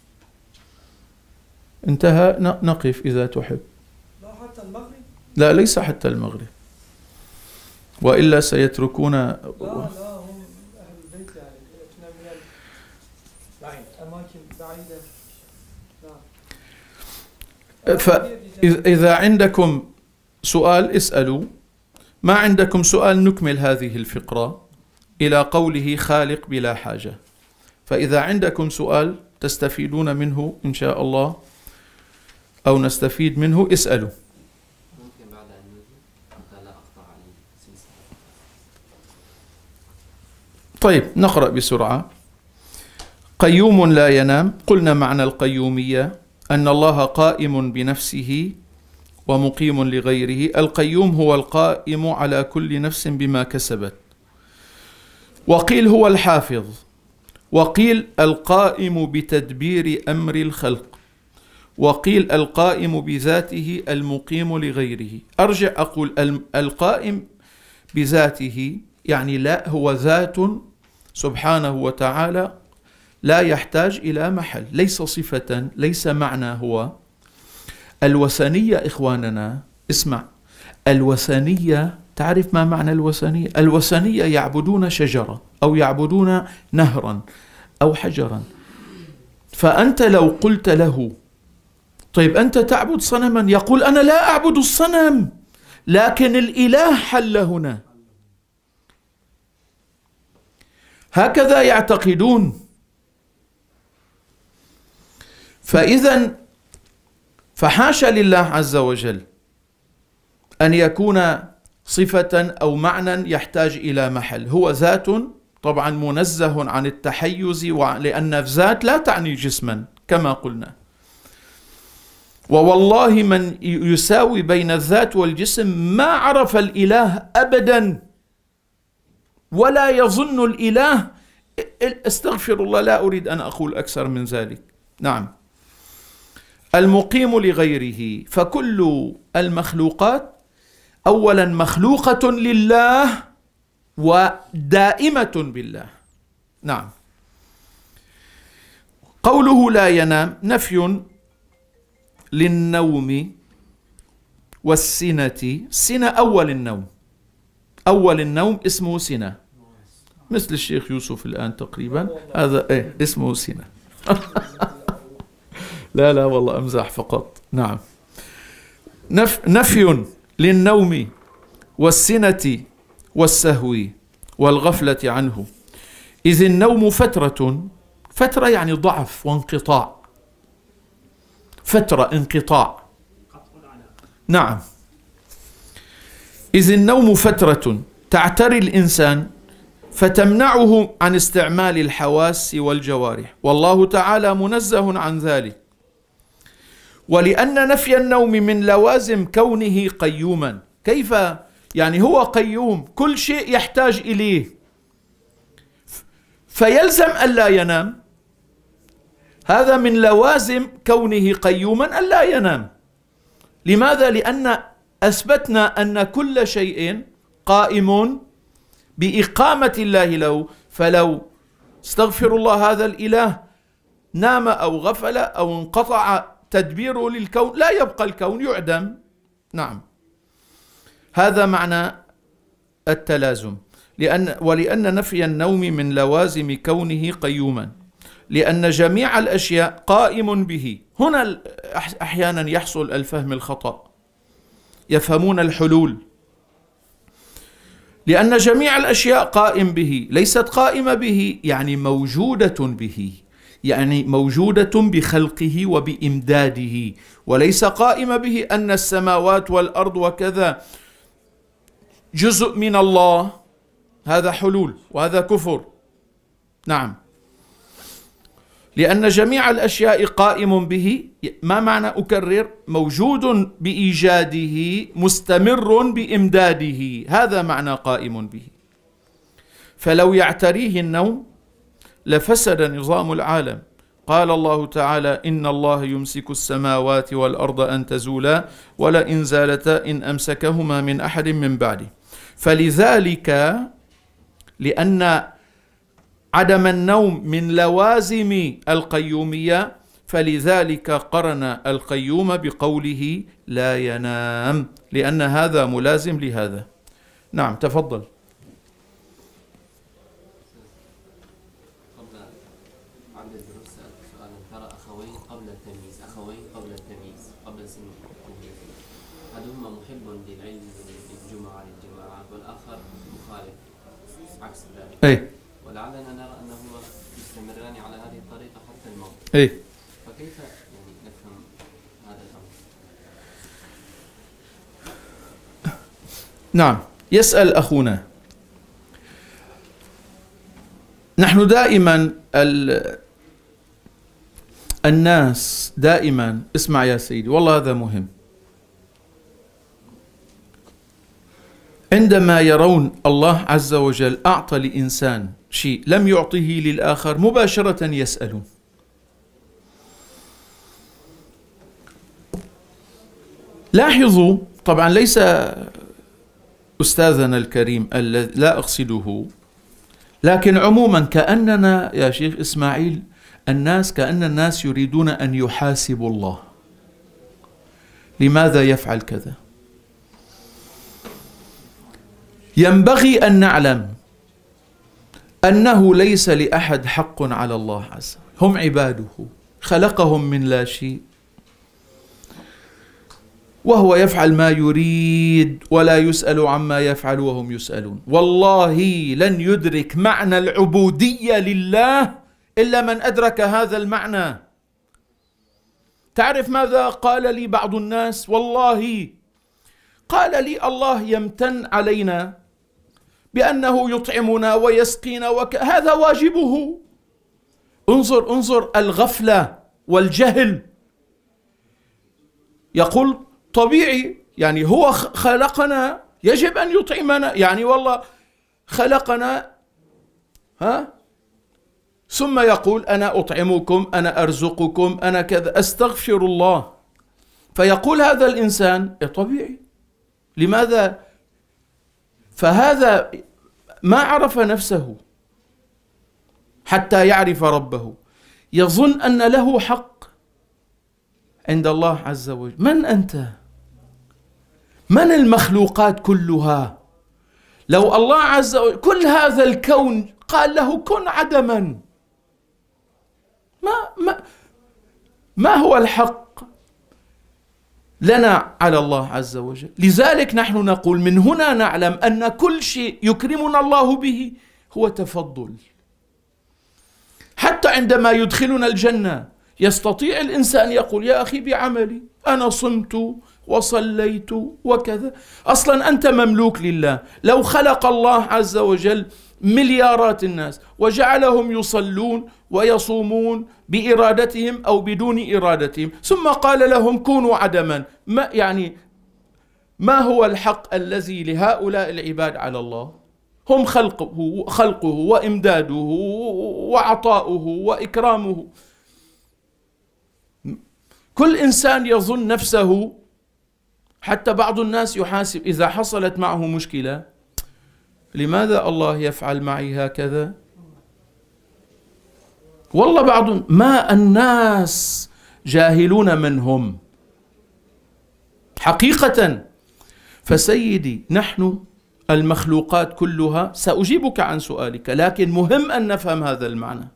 انتهى نقف إذا تحب. لا حتى المغرب؟ لا، ليس حتى المغرب، وإلا سيتركون. لا هم أهل البيت، يعني إحنا من أماكن بعيدة. فإذا عندكم سؤال اسألوا، ما عندكم سؤال نكمل هذه الفقرة إلى قوله خالق بلا حاجة. فإذا عندكم سؤال تستفيدون منه إن شاء الله أو نستفيد منه اسألوا. ممكن بعد أن نجي حتى لا أقطع السلسلة. طيب نقرأ بسرعة. قيوم لا ينام. قلنا معنى القيومية أن الله قائم بنفسه ومقيم لغيره. القيوم هو القائم على كل نفس بما كسبت، وقيل هو الحافظ، وقيل القائم بتدبير أمر الخلق، وقيل القائم بذاته المقيم لغيره. أرجع أقول القائم بذاته يعني لا، هو ذات سبحانه وتعالى لا يحتاج إلى محل، ليس صفة، ليس معنى. هو الوثنية إخواننا، اسمع، الوثنية، تعرف ما معنى الوثنية؟ الوثنية يعبدون شجرة أو يعبدون نهرا أو حجرا، فأنت لو قلت له طيب أنت تعبد صنما، يقول أنا لا أعبد الصنم لكن الإله حل هنا. هكذا يعتقدون. فإذا فحاشا لله عز وجل أن يكون صفة أو معنى يحتاج إلى محل. هو ذات طبعا منزه عن التحيز، لأن الذات لا تعني جسما كما قلنا. ووالله من يساوي بين الذات والجسم ما عرف الإله أبدا، ولا يظن الإله، استغفر الله، لا أريد أن أقول أكثر من ذلك. نعم، المقيم لغيره. فكل المخلوقات أولا مخلوقة لله ودائمة بالله. نعم. قوله لا ينام نفي للنوم والسنة. سنة أول النوم، أول النوم اسمه سنة، مثل الشيخ يوسف الآن تقريبا، هذا اسمه سنة. لا والله أمزح فقط. نعم، نفي للنوم والسنة والسهو والغفلة عنه. إذ النوم فترة يعني ضعف وانقطاع، فترة انقطاع. نعم، إذ النوم فترة تعتري الإنسان فتمنعه عن استعمال الحواس والجوارح، والله تعالى منزه عن ذلك. ولأن نفي النوم من لوازم كونه قيوما. كيف يعني هو قيوم، كل شيء يحتاج إليه، فيلزم ألا ينام. هذا من لوازم كونه قيوما ألا ينام. لماذا؟ لأن أثبتنا أن كل شيء قائم بإقامة الله له، فلو استغفر الله هذا الإله نام أو غفل أو انقطع تدبيره للكون لا يبقى الكون، يعدم. نعم، هذا معنى التلازم. ولأن نفي النوم من لوازم كونه قيوما، لأن جميع الأشياء قائم به. هنا أحيانا يحصل الفهم الخطأ، يفهمون الحلول. لأن جميع الأشياء قائم به، ليست قائمة به يعني موجودة به، يعني موجودة بخلقه وبإمداده، وليس قائمة به أن السماوات والأرض وكذا جزء من الله. هذا حلول وهذا كفر. نعم، لأن جميع الأشياء قائم به. ما معنى أكرر؟ موجود بإيجاده، مستمر بإمداده، هذا معنى قائم به. فلو يعتريه النوم لفسد نظام العالم. قال الله تعالى إن الله يمسك السماوات والأرض أن تزولا ولئن زالتا إن أمسكهما من أحد من بعده. فلذلك لأن عدم النوم من لوازم القيومية، فلذلك قرن القيوم بقوله لا ينام، لأن هذا ملازم لهذا. نعم، تفضل. قبل عند الدروس سألت سؤالا، ترى أخوين قبل التمييز، قبل سن التمييز، أحدهما محب للعلم للجماعة والآخر مخالف عكس ذلك. ولعلنا نرى أنه يستمران على هذه الطريقة حتى الموت. فكيف يعني نفهم هذا الأمر؟ نعم، يسأل أخونا. نحن دائما الناس دائما، اسمع يا سيدي والله هذا مهم، عندما يرون الله عز وجل أعطى لإنسان شيء لم يعطه للآخر مباشرة يسألون. لاحظوا طبعا ليس أستاذنا الكريم لا أقصده، لكن عموما كأننا يا شيخ إسماعيل كأن الناس يريدون أن يحاسبوا الله، لماذا يفعل كذا؟ ينبغي أن نعلم أنه ليس لأحد حق على الله عز وجل، هم عباده خلقهم من لا شيء، وهو يفعل ما يريد ولا يسأل عما يفعل وهم يسألون. والله لن يدرك معنى العبودية لله إلا من أدرك هذا المعنى. تعرف ماذا قال لي بعض الناس؟ والله قال لي الله يمتن علينا بأنه يطعمنا ويسقينا هذا واجبه. انظر الغفلة والجهل. يقول طبيعي، يعني هو خلقنا يجب أن يطعمنا، يعني والله خلقنا ثم يقول أنا أطعمكم، أنا أرزقكم، أنا كذا، أستغفر الله. فيقول هذا الإنسان طبيعي. لماذا؟ فهذا ما عرف نفسه حتى يعرف ربه، يظن أن له حق عند الله عز وجل. من أنت؟ من المخلوقات كلها؟ لو الله عز وجل كل هذا الكون قال له كن عدما، ما هو الحق لنا على الله عز وجل؟ لذلك نحن نقول من هنا نعلم أن كل شيء يكرمنا الله به هو تفضل. حتى عندما يدخلنا الجنة يستطيع الإنسان يقول يا أخي بعملي أنا صمت وصليت وكذا. أصلا أنت مملوك لله. لو خلق الله عز وجل مليارات الناس وجعلهم يصلون ويصومون بإرادتهم أو بدون إرادتهم، ثم قال لهم كونوا عدما، ما هو الحق الذي لهؤلاء العباد على الله؟ هم خلقه وإمداده وعطاؤه وإكرامه. كل إنسان يظن نفسه، حتى بعض الناس يحاسب إذا حصلت معه مشكلة، لماذا الله يفعل معي هكذا؟ والله بعض ما الناس جاهلون من هم حقيقة. فسيدي نحن المخلوقات كلها، سأجيبك عن سؤالك، لكن مهم أن نفهم هذا المعنى.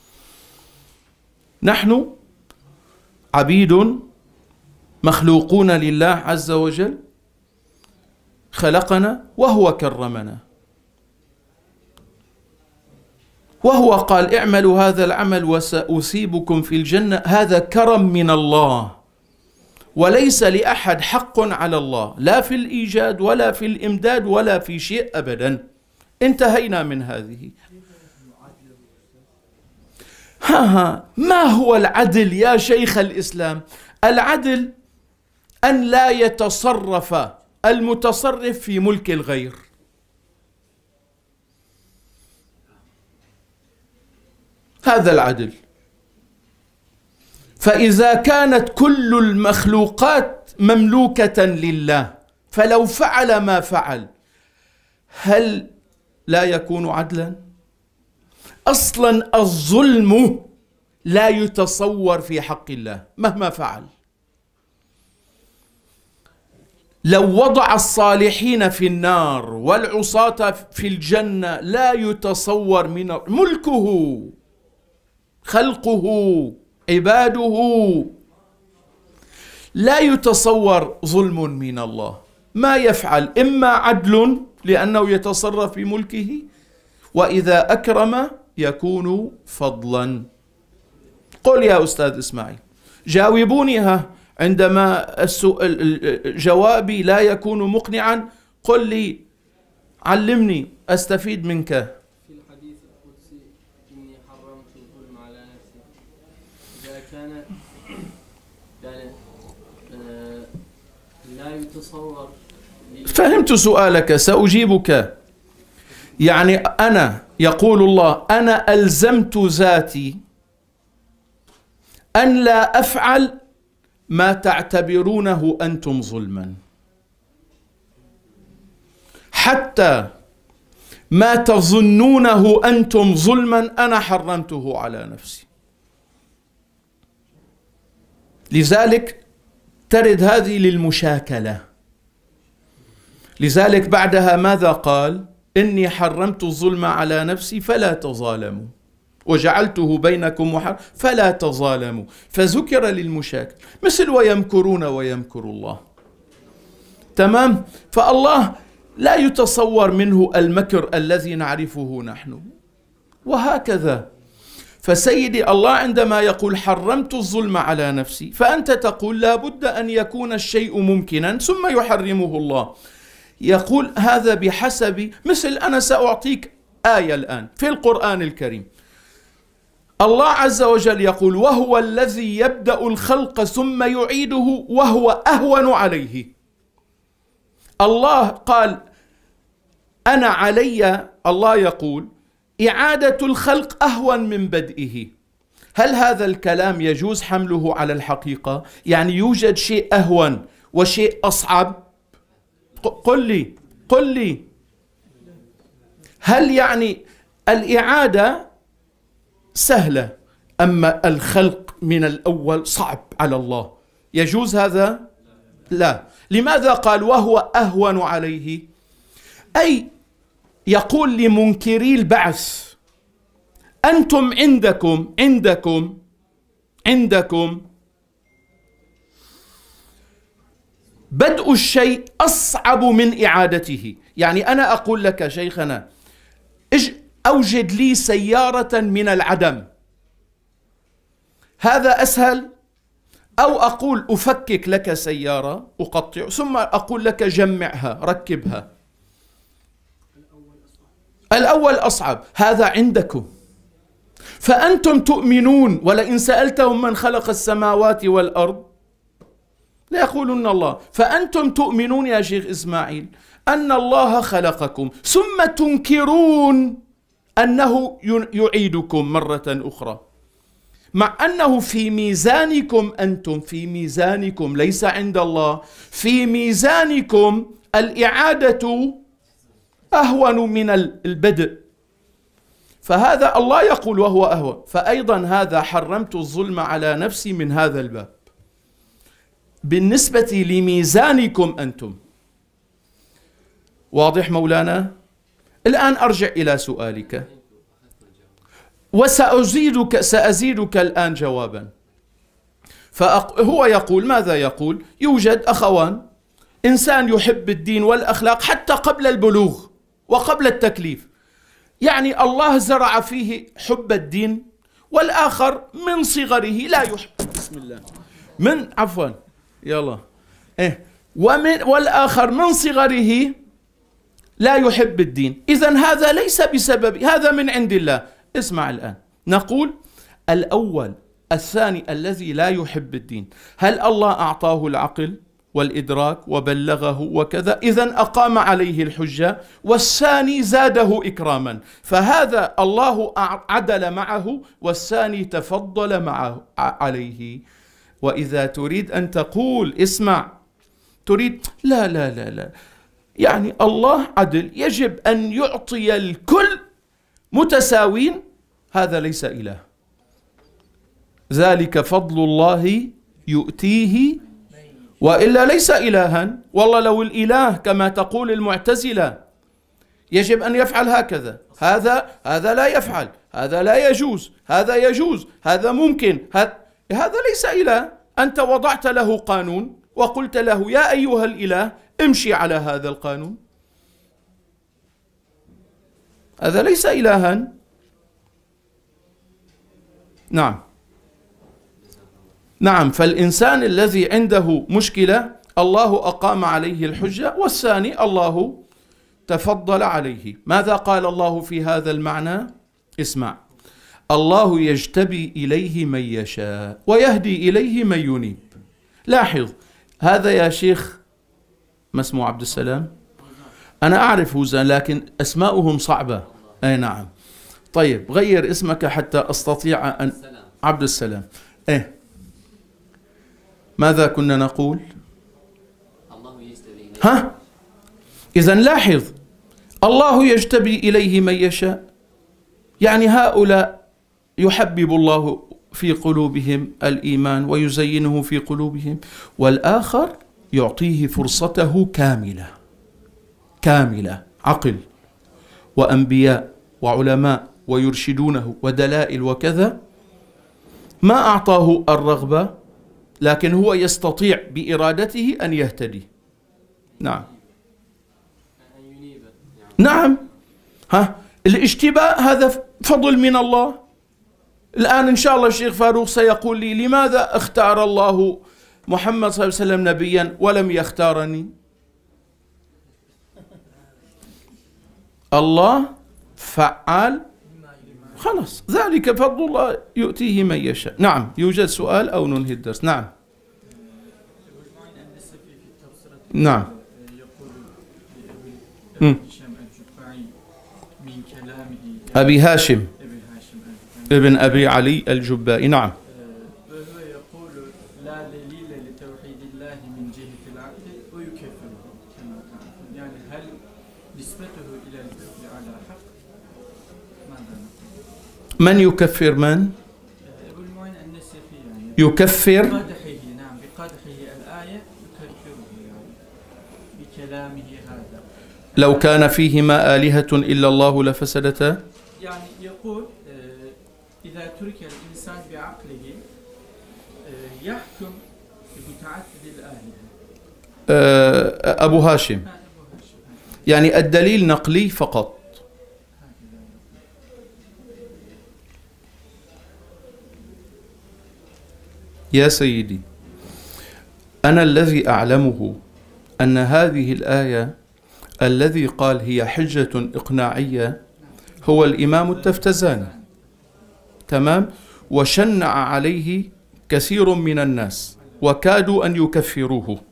نحن عبيد مخلوقون لله عز وجل، خلقنا وهو كرمنا، وهو قال اعملوا هذا العمل وسأصيبكم في الجنة. هذا كرم من الله، وليس لأحد حق على الله لا في الإيجاد ولا في الإمداد ولا في شيء أبدا. انتهينا من هذه. ما هو العدل يا شيخ الإسلام؟ العدل أن لا يتصرف المتصرف في ملك الغير. هذا العدل. فإذا كانت كل المخلوقات مملوكة لله، فلو فعل ما فعل هل لا يكون عدلا؟ أصلا الظلم لا يتصور في حق الله مهما فعل. لو وضع الصالحين في النار والعصاة في الجنة لا يتصور من ملكه، خلقه، عباده، لا يتصور ظلم من الله. ما يفعل إما عدل لأنه يتصرف في ملكه، وإذا أكرم يكون فضلا. قل يا أستاذ إسماعيل، جاوبوني عندما جوابي لا يكون مقنعا قل لي، علمني أستفيد منك. في الحديث القدسي إني حرمت الظلم على نفسي. إذا كان لا يتصور. فهمت سؤالك، سأجيبك. يعني أنا، يقول الله أنا ألزمت ذاتي أن لا أفعل ما تعتبرونه أنتم ظلما، حتى ما تظنونه أنتم ظلما أنا حرمته على نفسي. لذلك ترد هذه للمشاكلة. لذلك بعدها ماذا قال؟ إني حرمت الظلم على نفسي فلا تظالموا وجعلته بينكم فلا تظالموا، فذكر للمشاكل، مثل ويمكرون ويمكر الله. تمام؟ فالله لا يتصور منه المكر الذي نعرفه نحن، وهكذا. فسيدي الله عندما يقول حرمت الظلم على نفسي، فأنت تقول لا بد أن يكون الشيء ممكنا ثم يحرمه الله. يقول هذا بحسب، مثل أنا سأعطيك آية الآن في القرآن الكريم، الله عز وجل يقول وهو الذي يبدأ الخلق ثم يعيده وهو أهون عليه. الله قال أنا علي، الله يقول إعادة الخلق أهون من بدئه. هل هذا الكلام يجوز حمله على الحقيقة؟ يعني يوجد شيء أهون وشيء أصعب؟ قل لي هل يعني الإعادة سهلة أما الخلق من الأول صعب على الله؟ يجوز هذا؟ لا. لماذا قال وهو أهون عليه؟ أي يقول لمنكري البعث أنتم عندكم بدء الشيء أصعب من إعادته. يعني أنا أقول لك شيخنا أوجد لي سيارة من العدم، هذا أسهل، أو أقول أفكك لك سيارة أقطع ثم أقول لك جمعها ركبها، الأول أصعب. هذا عندكم، فأنتم تؤمنون ولئن سألتهم من خلق السماوات والأرض لا يقولون الله. فأنتم تؤمنون يا شيخ إسماعيل أن الله خلقكم ثم تنكرون أنه يعيدكم مرة أخرى، مع أنه في ميزانكم، أنتم في ميزانكم ليس عند الله، في ميزانكم الإعادة أهون من البدء. فهذا الله يقول وهو أهون، فأيضا هذا حرمت الظلم على نفسي من هذا الباب بالنسبة لميزانكم أنتم. واضح مولانا؟ الآن أرجع إلى سؤالك سأزيدك الآن جوابا. فهو يقول ماذا يقول؟ يوجد أخوان، إنسان يحب الدين والأخلاق حتى قبل البلوغ وقبل التكليف، يعني الله زرع فيه حب الدين، والآخر من صغره لا يحب، بسم الله، من عفوا يلا والآخر من صغره لا يحب الدين. إذن هذا ليس بسبب، هذا من عند الله. اسمع الآن، نقول الأول الثاني الذي لا يحب الدين، هل الله أعطاه العقل والإدراك وبلغه وكذا؟ إذن أقام عليه الحجة، والثاني زاده إكراما، فهذا الله عدل معه والثاني تفضل معه عليه. وإذا تريد أن تقول اسمع، تريد لا لا لا لا، يعني الله عدل، يجب أن يعطي الكل متساوين، هذا ليس إله. ذلك فضل الله يؤتيه، وإلا ليس إلها. والله لو الإله كما تقول المعتزلة يجب أن يفعل هكذا، هذا لا يفعل، هذا لا يجوز، هذا يجوز، هذا ممكن، هذا ليس إله. أنت وضعت له قانون وقلت له يا أيها الإله امشي على هذا القانون، هذا ليس إلها. نعم. فالإنسان الذي عنده مشكلة الله أقام عليه الحجة، والثاني الله تفضل عليه. ماذا قال الله في هذا المعنى؟ اسمع، الله يجتبي إليه من يشاء ويهدي إليه من ينيب. لاحظ هذا يا شيخ، ما اسمه عبد السلام؟ أنا أعرف هذا لكن أسماؤهم صعبة. أي نعم. طيب غير اسمك حتى أستطيع أن عبد السلام. ماذا كنا نقول؟ الله يجتبي إليه. ها؟ إذن لاحظ، الله يجتبي إليه من يشاء، يعني هؤلاء يحبب الله في قلوبهم الإيمان ويزينه في قلوبهم، والآخر يعطيه فرصته كاملة، عقل وأنبياء وعلماء ويرشدونه ودلائل وكذا، ما أعطاه الرغبة لكن هو يستطيع بإرادته أن يهتدي. نعم أن ينيب يعني. نعم. الاشتباء هذا فضل من الله. الآن إن شاء الله الشيخ فاروق سيقول لي لماذا اختار الله محمد صلى الله عليه وسلم نبيا ولم يختارني؟ الله فعال، خلاص، ذلك فضل الله يؤتيه من يشاء. نعم، يوجد سؤال أو ننهي الدرس؟ نعم نعم. أبي هاشم ابن أبي علي الجبائي. نعم. وهو يقول لا دليل لتوحيد الله من جهة العقل ويكفره كما تعرفون، يعني هل نسبته إلى الكفر على حق؟ ماذا نقول؟ من يكفر من؟ أبو المعين النسفي يعني يكفر بقدحه، نعم بقدحه الآية يكفره يعني بكلامه هذا. لو كان فيهما آلهة إلا الله لفسدتا، يعني يقول إذا ترك الإنسان بعقله يحكم بمتعدد الآلهة. أبو هاشم يعني الدليل نقلي فقط. يا سيدي، أنا الذي أعلمه أن هذه الآية الذي قال هي حجة إقناعية هو الإمام التفتزاني، تمام، وشنع عليه كثير من الناس وكادوا أن يكفروه،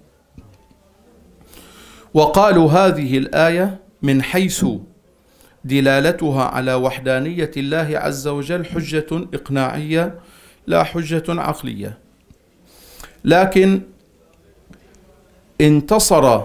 وقالوا هذه الآية من حيث دلالتها على وحدانية الله عز وجل حجة إقناعية لا حجة عقلية. لكن انتصر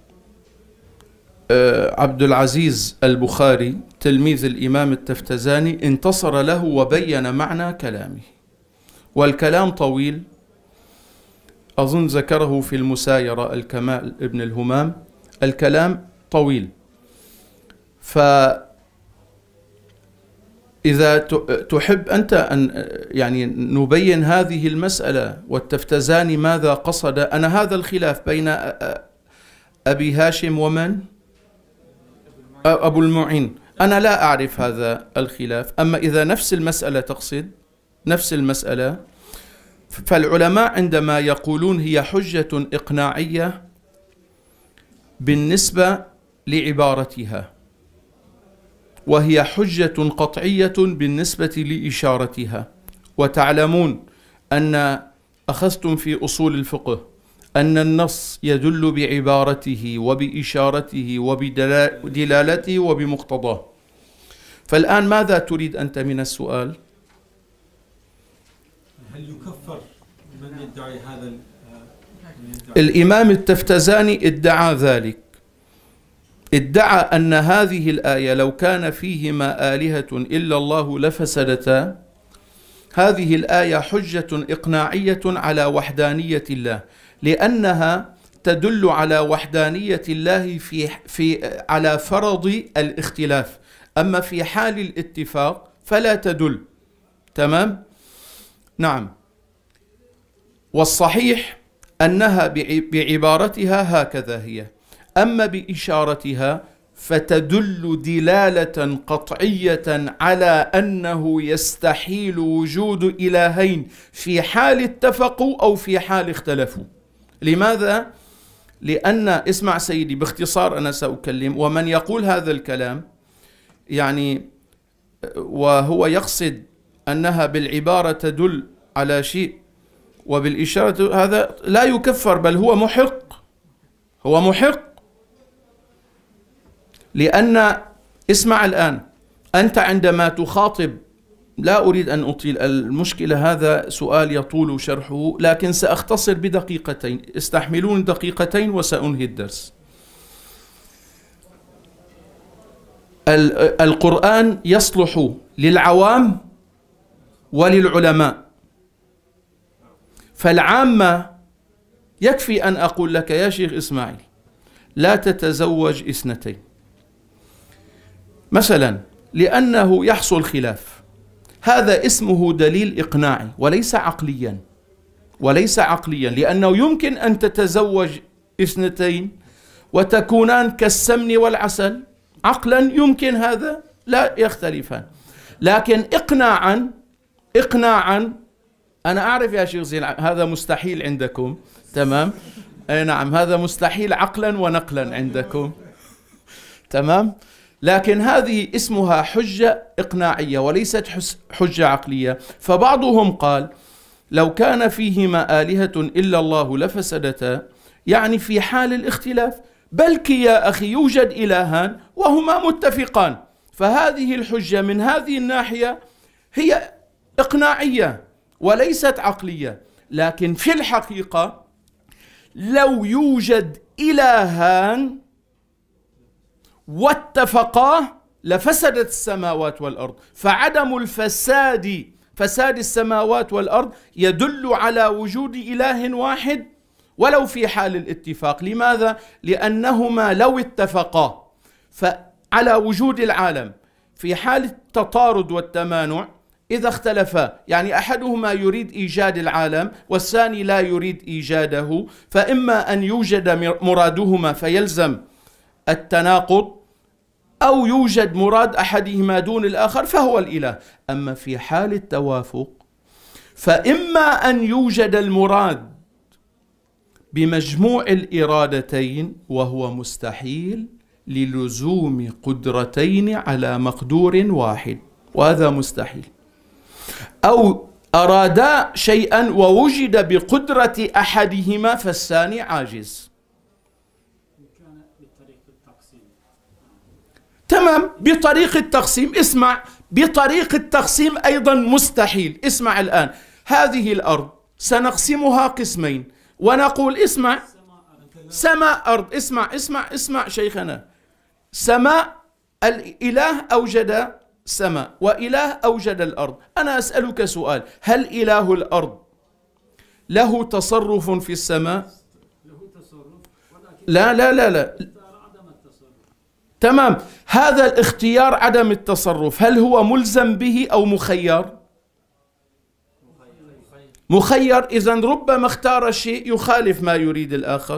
عبد العزيز البخاري تلميذ الإمام التفتزاني، انتصر له وبين معنى كلامه، والكلام طويل، أظن ذكره في المسايرة الكمال ابن الهمام، الكلام طويل. فإذا تحب أنت أن يعني نبين هذه المسألة والتفتزاني ماذا قصد، أنا هذا الخلاف بين أبي هاشم ومن؟ أبو المعين، أنا لا أعرف هذا الخلاف. أما إذا نفس المسألة تقصد نفس المسألة، فالعلماء عندما يقولون هي حجة إقناعية بالنسبة لعبارتها، وهي حجة قطعية بالنسبة لإشارتها. وتعلمون أن أخذتم في أصول الفقه أن النص يدل بعبارته وبإشارته وبدلالته وبمقتضاه. فالآن ماذا تريد أنت من السؤال؟ هل يكفر من يدعي هذا؟ الإمام التفتزاني ادعى ذلك، ادعى أن هذه الآية لو كان فيهما آلهة إلا الله لفسدتا، هذه الآية حجة إقناعية على وحدانية الله، لأنها تدل على وحدانية الله على فرض الاختلاف، أما في حال الاتفاق فلا تدل. تمام؟ نعم. والصحيح أنها بعبارتها هكذا هي، أما بإشارتها فتدل دلالة قطعية على أنه يستحيل وجود إلهين في حال اتفقوا أو في حال اختلفوا. لماذا؟ لأن اسمع سيدي باختصار، أنا سأكلم، ومن يقول هذا الكلام يعني وهو يقصد أنها بالعبارة تدل على شيء وبالإشارة، هذا لا يكفر، بل هو محق، هو محق. لأن اسمع الآن، أنت عندما تخاطب لا أريد أن أطيل المشكلة، هذا سؤال يطول شرحه، لكن سأختصر بدقيقتين، استحملون دقيقتين وسأنهي الدرس. القرآن يصلح للعوام وللعلماء، فالعامة يكفي أن أقول لك يا شيخ إسماعيل لا تتزوج اثنتين مثلا لأنه يحصل خلاف، هذا اسمه دليل إقناعي وليس عقليا، لأنه يمكن أن تتزوج اثنتين وتكونان كالسمن والعسل، عقلا يمكن هذا لا يختلفان، لكن إقناعا أنا أعرف يا شيخ زين هذا مستحيل عندكم، تمام؟ أي نعم، هذا مستحيل عقلا ونقلا عندكم، تمام؟ لكن هذه اسمها حجة إقناعية وليست حجة عقلية. فبعضهم قال لو كان فيهما آلهة إلا الله لفسدتا، يعني في حال الاختلاف، بلك يا أخي يوجد إلهان وهما متفقان، فهذه الحجة من هذه الناحية هي إقناعية وليست عقلية. لكن في الحقيقة لو يوجد إلهان واتفقا لفسدت السماوات والأرض، فعدم فساد السماوات والأرض يدل على وجود إله واحد ولو في حال الاتفاق. لماذا؟ لأنهما لو اتفقا فعلى وجود العالم في حال التطارد والتمانع، إذا اختلفا يعني أحدهما يريد إيجاد العالم والثاني لا يريد إيجاده، فإما أن يوجد مرادهما فيلزم التناقض، أو يوجد مراد أحدهما دون الآخر فهو الإله. أما في حال التوافق فإما أن يوجد المراد بمجموع الإرادتين وهو مستحيل للزوم قدرتين على مقدور واحد، وهذا مستحيل، أو أرادا شيئا ووجد بقدرة أحدهما فالثاني عاجز. تمام، بطريق التقسيم. اسمع، بطريق التقسيم أيضا مستحيل. اسمع الآن، هذه الأرض سنقسمها قسمين ونقول اسمع، سماء أرض، اسمع شيخنا، سماء الإله أوجد سماء وإله أوجد الأرض. أنا أسألك سؤال، هل إله الأرض له تصرف في السماء؟ لا. تمام، هذا الاختيار عدم التصرف هل هو ملزم به أو مخير؟ مخير. إذن ربما اختار شيء يخالف ما يريد الآخر.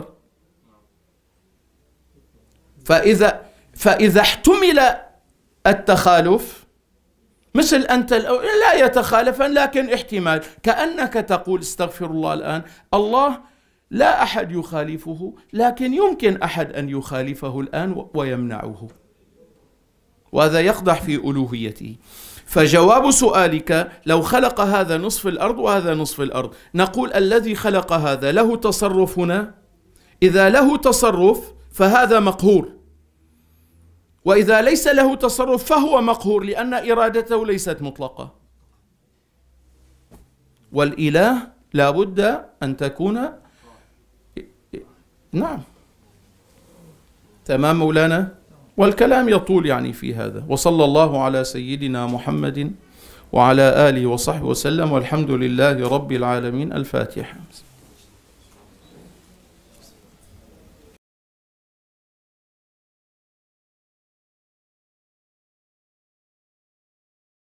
فإذا احتمل التخالف، مثل أنت لا يتخالفان لكن احتمال، كأنك تقول استغفر الله الآن، الله لا أحد يخالفه لكن يمكن أحد أن يخالفه الآن ويمنعه، وهذا يقدح في ألوهيته. فجواب سؤالك لو خلق هذا نصف الأرض وهذا نصف الأرض، نقول الذي خلق هذا له تصرف هنا؟ إذا له تصرف فهذا مقهور، وإذا ليس له تصرف فهو مقهور لأن إرادته ليست مطلقة. والإله لا بد أن تكون، نعم، تمام مولانا، والكلام يطول يعني في هذا. وصلى الله على سيدنا محمد وعلى آله وصحبه وسلم، والحمد لله رب العالمين. الفاتحة.